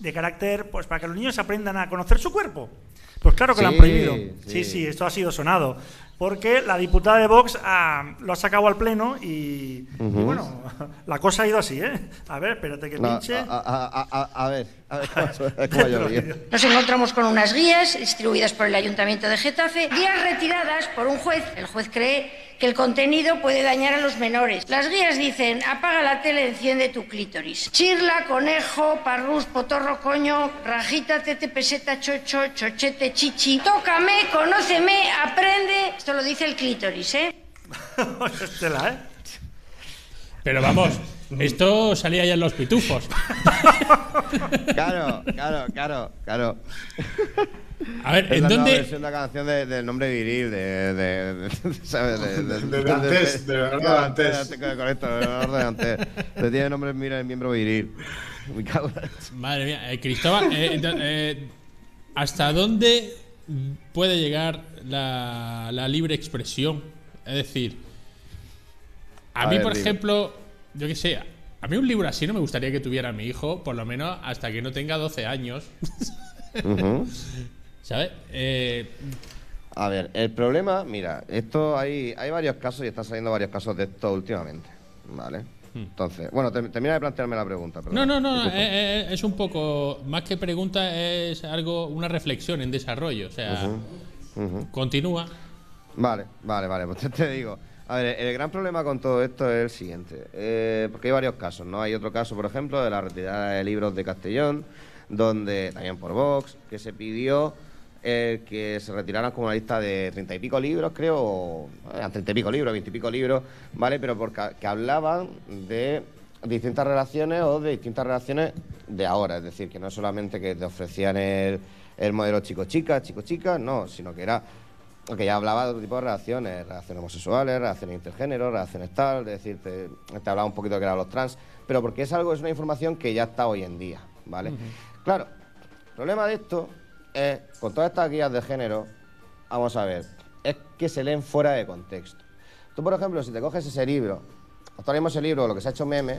de carácter, pues para que los niños aprendan a conocer su cuerpo. Pues claro que Sí, lo han prohibido. Sí. sí. sí, esto ha sido sonado. Porque la diputada de Vox ah, lo ha sacado al pleno y, Ujú. y bueno, la cosa ha ido así, ¿eh? A ver, espérate que No, pinche. a, a- a- a- a ver, a ver cómo, cómo ha llovido. Nos encontramos con unas guías distribuidas por el Ayuntamiento de Getafe, guías retiradas por un juez. El juez cree que el contenido puede dañar a los menores. Las guías dicen: apaga la tele, enciende tu clítoris. Chirla, conejo, parrús, potorro, coño, rajita, tete, peseta, chocho, chochete, chichi. Tócame, conóceme, aprende. Esto lo dice el clítoris, ¿eh? Estela, ¿eh? Pero vamos, esto salía ya en los pitufos. Claro, claro, claro, claro. A ver, Es ¿en la nueva dónde? versión de la canción de- del nombre viril, de, de, de- ¿sabes? De, de, De Dantes, de Leonardo Dantes. Correcto, de Leonardo Dantes. Le tiene nombre, mira, el miembro viril. Me cago en la- Madre mía, eh, Cristóbal, eh, ento- eh, ¿hasta dónde puede llegar la, la libre expresión? Es decir, a, A mí, ver, por dime. ejemplo, yo qué sé, a mí un libro así no me gustaría que tuviera mi hijo, por lo menos hasta que no tenga doce años. Ujú. ¿Sabes? Eh, A ver, el problema, mira, esto hay, hay varios casos y están saliendo varios casos de esto últimamente, ¿vale? Entonces, bueno, te- termina de plantearme la pregunta. no, perdón. no, no, Disculpa. eh, eh, es un poco, más que pregunta, es algo, una reflexión en desarrollo. O sea, Ujú, ujú. continúa. Vale, vale, vale, pues te, te digo. A ver, el gran problema con todo esto es el siguiente, eh, porque hay varios casos, ¿no? Hay otro caso, por ejemplo, de la retirada de libros de Castellón, donde, también por Vox, que se pidió eh, que se retiraran como una lista de treinta y pico libros, creo, o eran treinta y pico libros, veinte y pico libros, ¿vale? Pero porque que hablaban de distintas relaciones o de distintas relaciones de ahora, es decir, que no solamente que te ofrecían el, el modelo chico-chica, chico-chica, no, sino que era que ya hablaba de otro tipo de relaciones, relaciones homosexuales, relaciones intergénero, relaciones tal, es decir, te, te hablaba un poquito de que eran los trans, pero porque es algo, es una información que ya está hoy en día, ¿vale? Ujú. Claro, el problema de esto es, con todas estas guías de género, vamos a ver, es que se leen fuera de contexto. Tú, por ejemplo, si te coges ese libro, actualmente ese libro, lo que se ha hecho meme,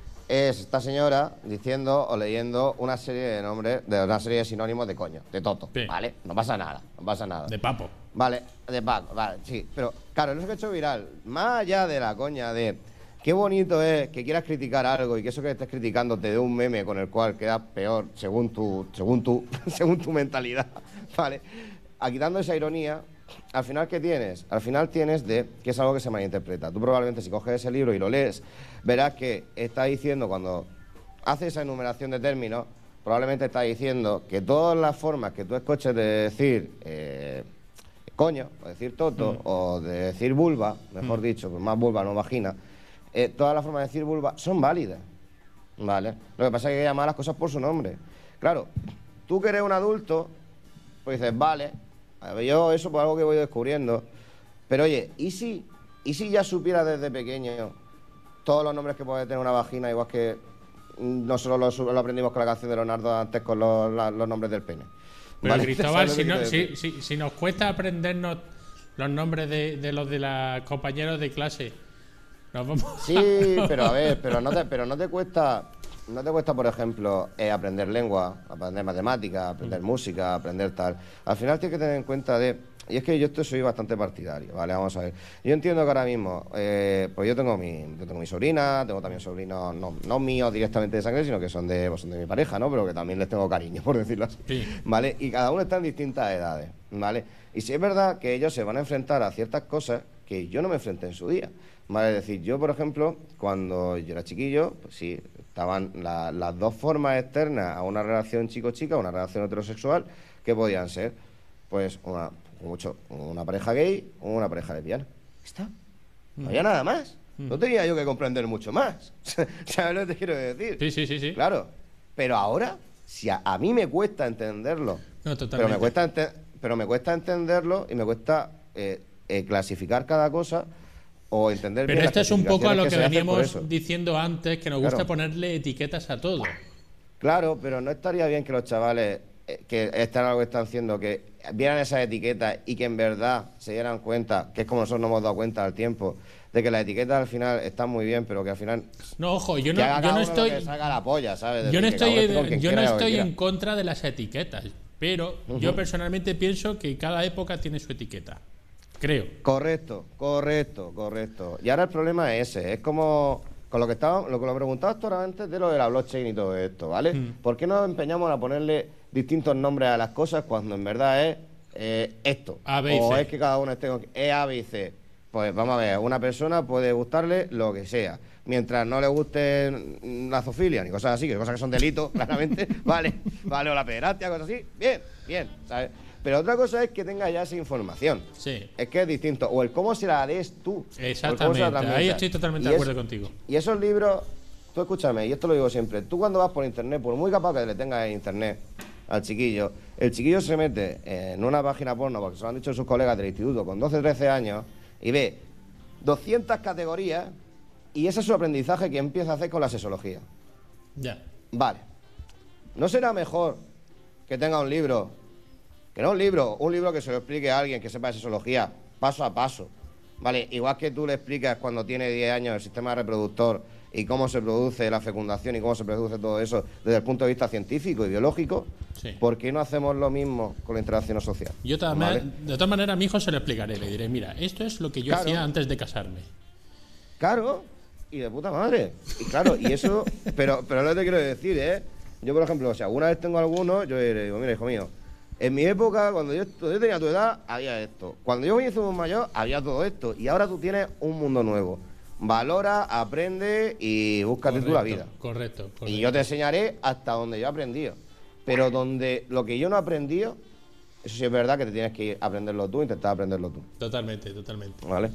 es esta señora diciendo o leyendo una serie de nombres, de una serie de sinónimos de coño, de toto, Sí. ¿vale? No pasa nada, no pasa nada. De papo. Vale, de Paco, vale, sí. Pero, claro, eso que he hecho viral, más allá de la coña de qué bonito es que quieras criticar algo y que eso que estés criticando te dé un meme con el cual quedas peor según tu, según tu, según tu mentalidad, ¿vale? A quitando esa ironía, al final, ¿qué tienes? Al final tienes de que es algo que se malinterpreta. Tú probablemente si coges ese libro y lo lees, verás que está diciendo, cuando hace esa enumeración de términos, probablemente está diciendo que todas las formas que tú escuches de decir eh, coño, o decir toto, Mm. o de decir vulva, mejor Mm. dicho, pues más vulva, no vagina, eh, todas las formas de decir vulva son válidas, ¿vale? Lo que pasa es que hay que llamar a las cosas por su nombre. Claro, tú que eres un adulto, pues dices, vale, a ver, yo eso por algo que voy descubriendo, pero oye, ¿y si, ¿y si ya supiera desde pequeño todos los nombres que puede tener una vagina, igual que mm, nosotros lo, su- lo aprendimos con la canción de Leonardo antes con los, la- los nombres del pene? Pero ¿Vale? Cristóbal, ¿Sabes lo si, que no- quiero si, decir? si- si nos cuesta aprendernos los nombres de, de los de los compañeros de clase, nos vamos Sí, pero a ver, pero no te, pero no te cuesta, no te cuesta, por ejemplo, eh, aprender lengua, aprender matemáticas, aprender música, aprender tal. Al final tienes que tener en cuenta de, y es que yo esto soy bastante partidario, ¿vale? Vamos a ver. Yo entiendo que ahora mismo, eh, pues yo tengo mi, yo tengo mi sobrina, tengo también sobrinos, no, no míos directamente de sangre, sino que son de, pues son de mi pareja, ¿no? Pero que también les tengo cariño, por decirlo así. Sí. ¿Vale? Y cada uno está en distintas edades, ¿vale? Y si es verdad que ellos se van a enfrentar a ciertas cosas que yo no me enfrenté en su día, ¿vale? Es decir, yo, por ejemplo, cuando yo era chiquillo, pues sí, estaban la- las dos formas externas a una relación chico-chica, una relación heterosexual, que podían ser, pues, una, mucho, una pareja gay o una pareja lesbiana. ¿Está? No había nada más. No tenía yo que comprender mucho más. ¿Sabes lo que te quiero decir? Sí, sí, sí, sí. Claro. Pero ahora, si a, a mí me cuesta entenderlo, No, totalmente. pero me cuesta, ente- pero me cuesta entenderlo y me cuesta eh, eh, clasificar cada cosa o entender Pero bien esto las es un poco a lo clasificaciones que, se hacen por veníamos eso. diciendo antes, que nos gusta Claro. ponerle etiquetas a todo. Claro, pero no estaría bien que los chavales, eh, que están algo que están haciendo, que vieran esas etiquetas y que en verdad se dieran cuenta, que es como nosotros nos hemos dado cuenta al tiempo, de que las etiquetas al final están muy bien, pero que al final... No, ojo, yo no, que haga yo cada no uno estoy... lo que salga la polla, ¿sabes? Yo no Decir, que estoy, cada uno esté con quien yo no quiera, lo que estoy quiera. en contra de las etiquetas, pero Ujú. yo personalmente pienso que cada época tiene su etiqueta. Creo. Correcto, correcto, correcto. Y ahora el problema es ese, es como con lo que estaba, lo que lo preguntabas tú ahora antes de lo de la blockchain y todo esto, ¿vale? Mm. ¿Por qué nos empeñamos a ponerle distintos nombres a las cosas cuando en verdad es eh, esto? A, B y o C. es que cada uno esté con es A, B y C. Pues vamos a ver, una persona puede gustarle lo que sea. Mientras no le guste mm, la zoofilia ni cosas así, que cosas que son delitos, claramente, vale, vale, o la pederastia, cosas así, bien, bien, ¿sabes? Pero otra cosa es que tenga ya esa información. Sí. Es que es distinto. O el cómo se la des tú. Exactamente. Ahí estoy totalmente Y de acuerdo es- contigo. Y esos libros, tú escúchame, y esto lo digo siempre, tú cuando vas por internet, por muy capaz que le tengas en internet al chiquillo, el chiquillo se mete en una página porno, porque se lo han dicho sus colegas del instituto, con doce, trece años, y ve doscientas categorías, y ese es su aprendizaje que empieza a hacer con la sexología. Ya. Vale. ¿No será mejor que tenga un libro, que no un libro, un libro que se lo explique a alguien que sepa de sexología paso a paso? Vale, igual que tú le explicas cuando tiene diez años el sistema reproductor y cómo se produce la fecundación y cómo se produce todo eso desde el punto de vista científico y biológico, Sí. ¿por qué no hacemos lo mismo con la interacción social? Yo también, ¿Vale? de todas maneras, a mi hijo se lo explicaré. Le diré, mira, esto es lo que yo Claro. hacía antes de casarme. Claro, y de puta madre. Y claro, y eso, pero, pero lo que te quiero decir, ¿eh? Yo, por ejemplo, si alguna vez tengo alguno, yo le digo, mira, hijo mío, en mi época, cuando yo, cuando yo tenía tu edad, había esto. Cuando yo me hice un mayor, había todo esto. Y ahora tú tienes un mundo nuevo. Valora, aprende y búscate tú la vida. Correcto, correcto. Y yo te enseñaré hasta donde yo he aprendido. Pero donde lo que yo no he aprendido, eso sí es verdad que te tienes que ir a aprenderlo tú, intentar aprenderlo tú. Totalmente, totalmente. ¿Vale?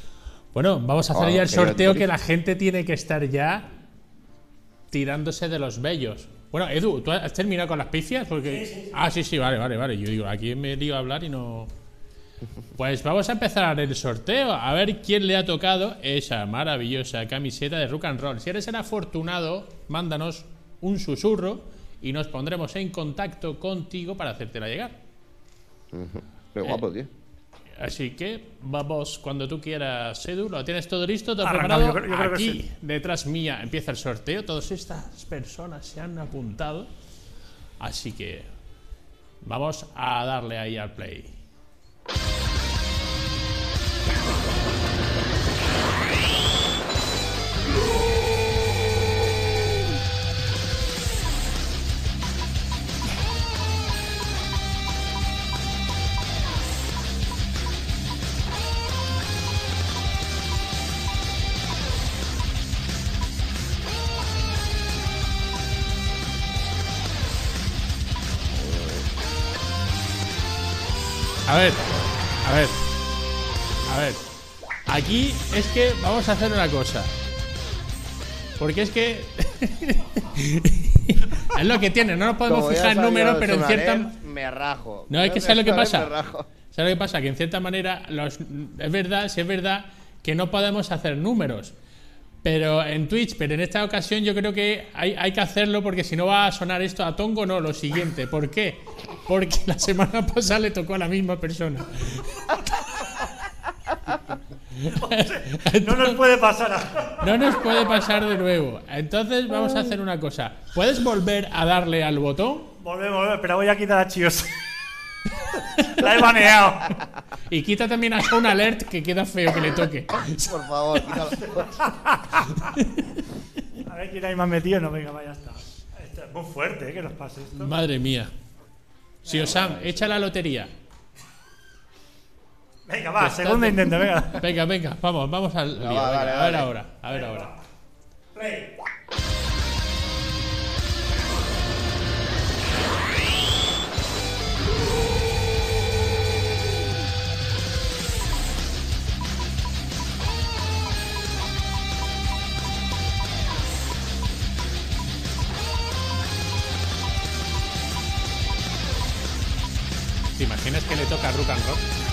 Bueno, vamos a hacer Ah, ya el que yo- sorteo, que la gente tiene que estar ya tirándose de los bellos. Bueno, Edu, ¿tú has terminado con las pifias? Porque... Ah, sí, sí, vale, vale, vale. Yo digo, aquí me lío a hablar y no... Pues vamos a empezar el sorteo. A ver quién le ha tocado esa maravillosa camiseta de Rock and Roll. Si eres el afortunado, mándanos un susurro y nos pondremos en contacto contigo para hacértela llegar. Qué guapo, tío. Así que vamos cuando tú quieras, Edu. ¿Lo tienes todo listo? ¿Todo Arrancamos, preparado? yo creo- yo creo que Aquí, sí. detrás mía, empieza el sorteo. Todas estas personas se han apuntado. Así que vamos a darle ahí al play. A ver, a ver, a ver. Aquí es que vamos a hacer una cosa. Porque es que es lo que tiene, no nos podemos Como ya fijar en sabía números, pero en Sonaré, cierta... me rajo. No, es que ¿sabes lo que Me pasa? rajo. ¿Sabes lo que pasa? Que en cierta manera, los, es verdad, sí es verdad que no podemos hacer números. Pero en Twitch, pero en esta ocasión yo creo que hay, hay que hacerlo porque si no va a sonar esto a tongo, no, lo siguiente. ¿Por qué? Porque la semana pasada le tocó a la misma persona. No nos puede pasar. A... No nos puede pasar de nuevo. Entonces vamos a hacer una cosa. ¿Puedes volver a darle al botón? Volvemos, volvemos, pero voy a quitar a Chios. La he baneado. Y quita también a Sound Alert, que queda feo que le toque. Por favor, quítalo. A ver quién hay más metido. No, venga, vaya, está. Esto es muy fuerte, ¿eh? Que nos pase esto. Madre mía. Si Osam, echa la lotería. Venga, va, Está- segundo intento, venga. Venga, venga, vamos, vamos al lío. va, venga, vale, a ver vale. ahora, a ver ahora. Play. ¿Te imaginas que le toca Rock and Roll?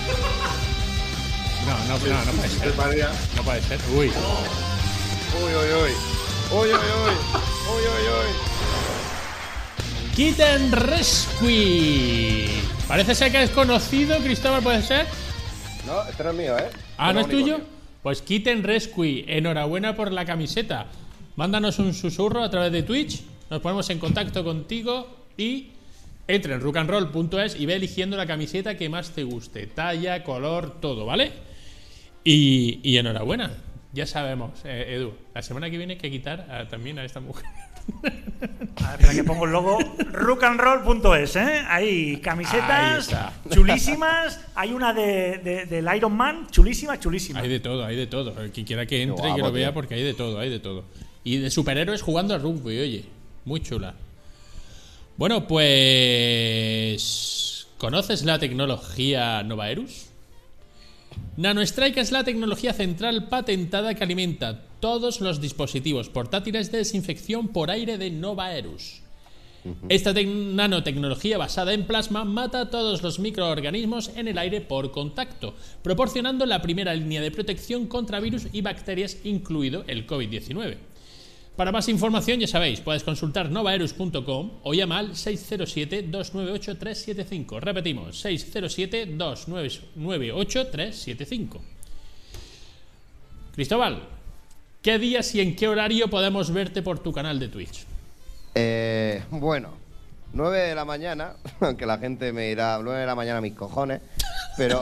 No, no, no, no puede ser. María. No puede ser. Uy. Uy, uy, uy. Uy, uy, uy. Uy, uy, uy. Kitten Rescue. Parece ser que es conocido, Cristóbal, ¿puede ser? No, este no es mío, ¿eh? Ah, ¿no es Este un tuyo? unicornio. Pues Kitten Rescue, enhorabuena por la camiseta. Mándanos un susurro a través de Twitch, nos ponemos en contacto contigo y entra en rock and roll punto es y ve eligiendo la camiseta que más te guste, talla, color, todo, ¿vale? Y, y enhorabuena, ya sabemos, eh, Edu, la semana que viene hay que quitar a, también a esta mujer. A ver, espera que pongo el logo rock and roll punto es, ¿eh? Ahí, camisetas Ahí chulísimas. Hay una de, de, del Iron Man, chulísima, chulísima. Hay de todo, hay de todo. El que quiera que entre y que lo vea, porque hay de todo, hay de todo. Y de superhéroes jugando al rugby, oye, muy chula. Bueno, pues... ¿conoces la tecnología Novaerus? NanoStrike es la tecnología central patentada que alimenta todos los dispositivos portátiles de desinfección por aire de Novaerus. Esta nanotecnología basada en plasma mata a todos los microorganismos en el aire por contacto, proporcionando la primera línea de protección contra virus y bacterias, incluido el COVID diecinueve. Para más información, ya sabéis, puedes consultar novaerus punto com o llama al seis cero siete, dos nueve ocho, tres siete cinco. Repetimos, seis cero siete, dos nueve ocho, tres siete cinco. Cristóbal, ¿qué días y en qué horario podemos verte por tu canal de Twitch? Eh, bueno, nueve de la mañana, aunque la gente me dirá nueve de la mañana mis cojones, pero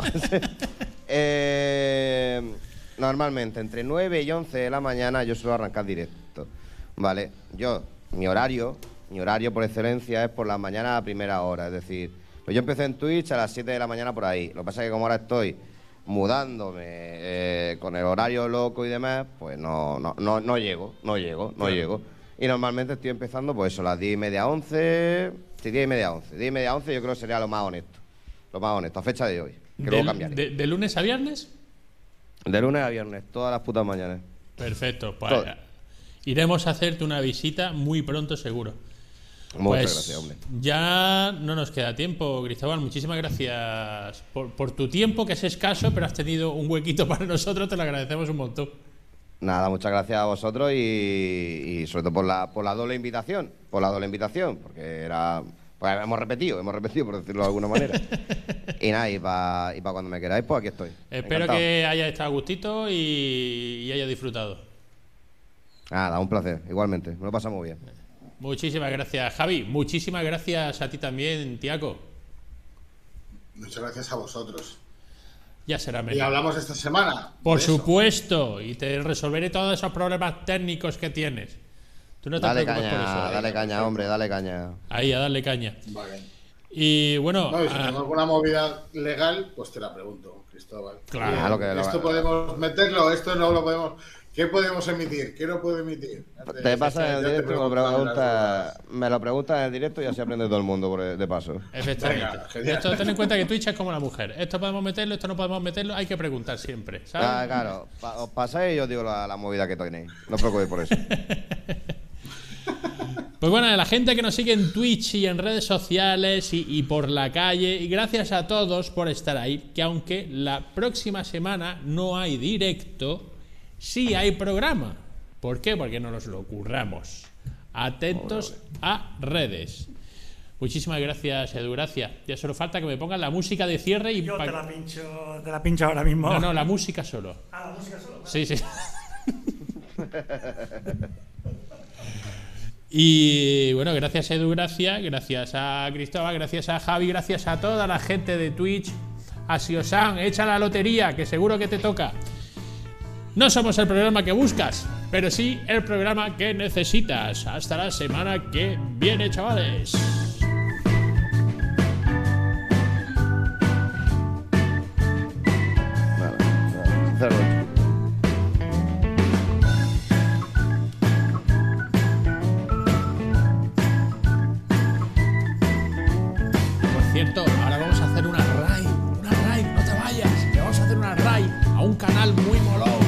eh, normalmente entre nueve y once de la mañana yo suelo arrancar directo. Vale, yo, mi horario, mi horario por excelencia es por las mañanas a primera hora, es decir, pues yo empecé en Twitch a las siete de la mañana por ahí. Lo que pasa es que como ahora estoy mudándome eh, con el horario loco y demás, pues no, no, no, no llego, no llego, no claro. llego. Y normalmente estoy empezando pues eso, a las diez y media, once, sí, diez y media, once. diez y media, once yo creo que sería lo más honesto, lo más honesto, a fecha de hoy, que de, luego cambiaré. De, ¿De lunes a viernes? De lunes a viernes, todas las putas mañanas. Perfecto, pues Todo. iremos a hacerte una visita muy pronto seguro. Muchas pues gracias, hombre. Ya no nos queda tiempo, Cristóbal. Muchísimas gracias por, por tu tiempo, que es escaso, pero has tenido un huequito para nosotros, te lo agradecemos un montón. Nada, muchas gracias a vosotros y, y sobre todo por la, por la doble invitación, por la doble invitación, porque era... Pues hemos repetido, hemos repetido, por decirlo de alguna manera. Y nada, y para y pa cuando me queráis, pues aquí estoy. Espero Encantado. que haya estado a gustito y, y haya disfrutado. Nada, un placer, igualmente, me lo pasamos bien. Muchísimas gracias, Javi. Muchísimas gracias a ti también, Tiago. Muchas gracias a vosotros. Ya será mejor. Y hablamos esta semana. Por supuesto, y te resolveré todos esos problemas técnicos que tienes. Tú no te dale preocupes caña, por eso. Dale caña, hombre, dale caña. Ahí, a darle caña. Vale. Y bueno... No, y si a... tengo alguna movida legal, pues te la pregunto, Cristóbal. Claro. Que esto podemos meterlo, esto no lo podemos... ¿Qué podemos emitir? ¿Qué no puedo emitir? Te, te pasa en el directo y me lo preguntas me lo preguntas en el directo y así aprende todo el mundo por de paso. Efectivamente. Venga, esto ten en cuenta que Twitch es como la mujer. Esto podemos meterlo, esto no podemos meterlo. Hay que preguntar siempre, ¿sabes? Ah, claro. Pa os pasáis y yo digo la, la movida que tenéis. No os preocupéis por eso. Pues bueno, a la gente que nos sigue en Twitch y en redes sociales y, y por la calle, y gracias a todos por estar ahí, que aunque la próxima semana no hay directo, sí hay programa. ¿Por qué? Porque no nos lo curramos. Atentos a redes. Muchísimas gracias, Edu, gracias. Ya solo falta que me pongan la música de cierre y... Yo te la pincho, te la pincho ahora mismo. No, no, la música solo. Ah, la música solo. Sí, sí. Y bueno, gracias Edu, gracias, gracias a Cristóbal, gracias a Javi, gracias a toda la gente de Twitch, a Siosan, echa la lotería, que seguro que te toca. No somos el programa que buscas, pero sí el programa que necesitas. Hasta la semana que viene, chavales. Cierto, ahora vamos a hacer una raid, una raid, no te vayas, que vamos a hacer una raid a un canal muy molón.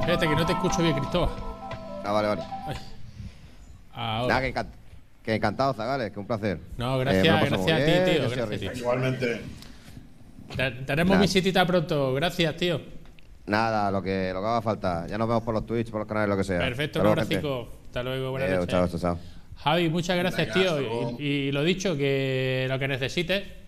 Espérate, que no te escucho bien, Cristóbal. Ah, vale, vale. Ay. Ahora. Nada, que, encant que encantado, Zagales, que un placer. No, gracias, eh, gracias bien, a ti, tío. gracias Gracias a ti. Igualmente. Tenemos Nada. visitita pronto. Gracias, tío. Nada, lo que, lo que haga falta. Ya nos vemos por los Twitch, por los canales, lo que sea. Perfecto, Hasta un luego, gente. abracico. Hasta luego, buenas Eh, noches. chao, chao, chao. Javi, muchas gracias, Venga, tío. hasta luego. Y, y lo dicho, que lo que necesites,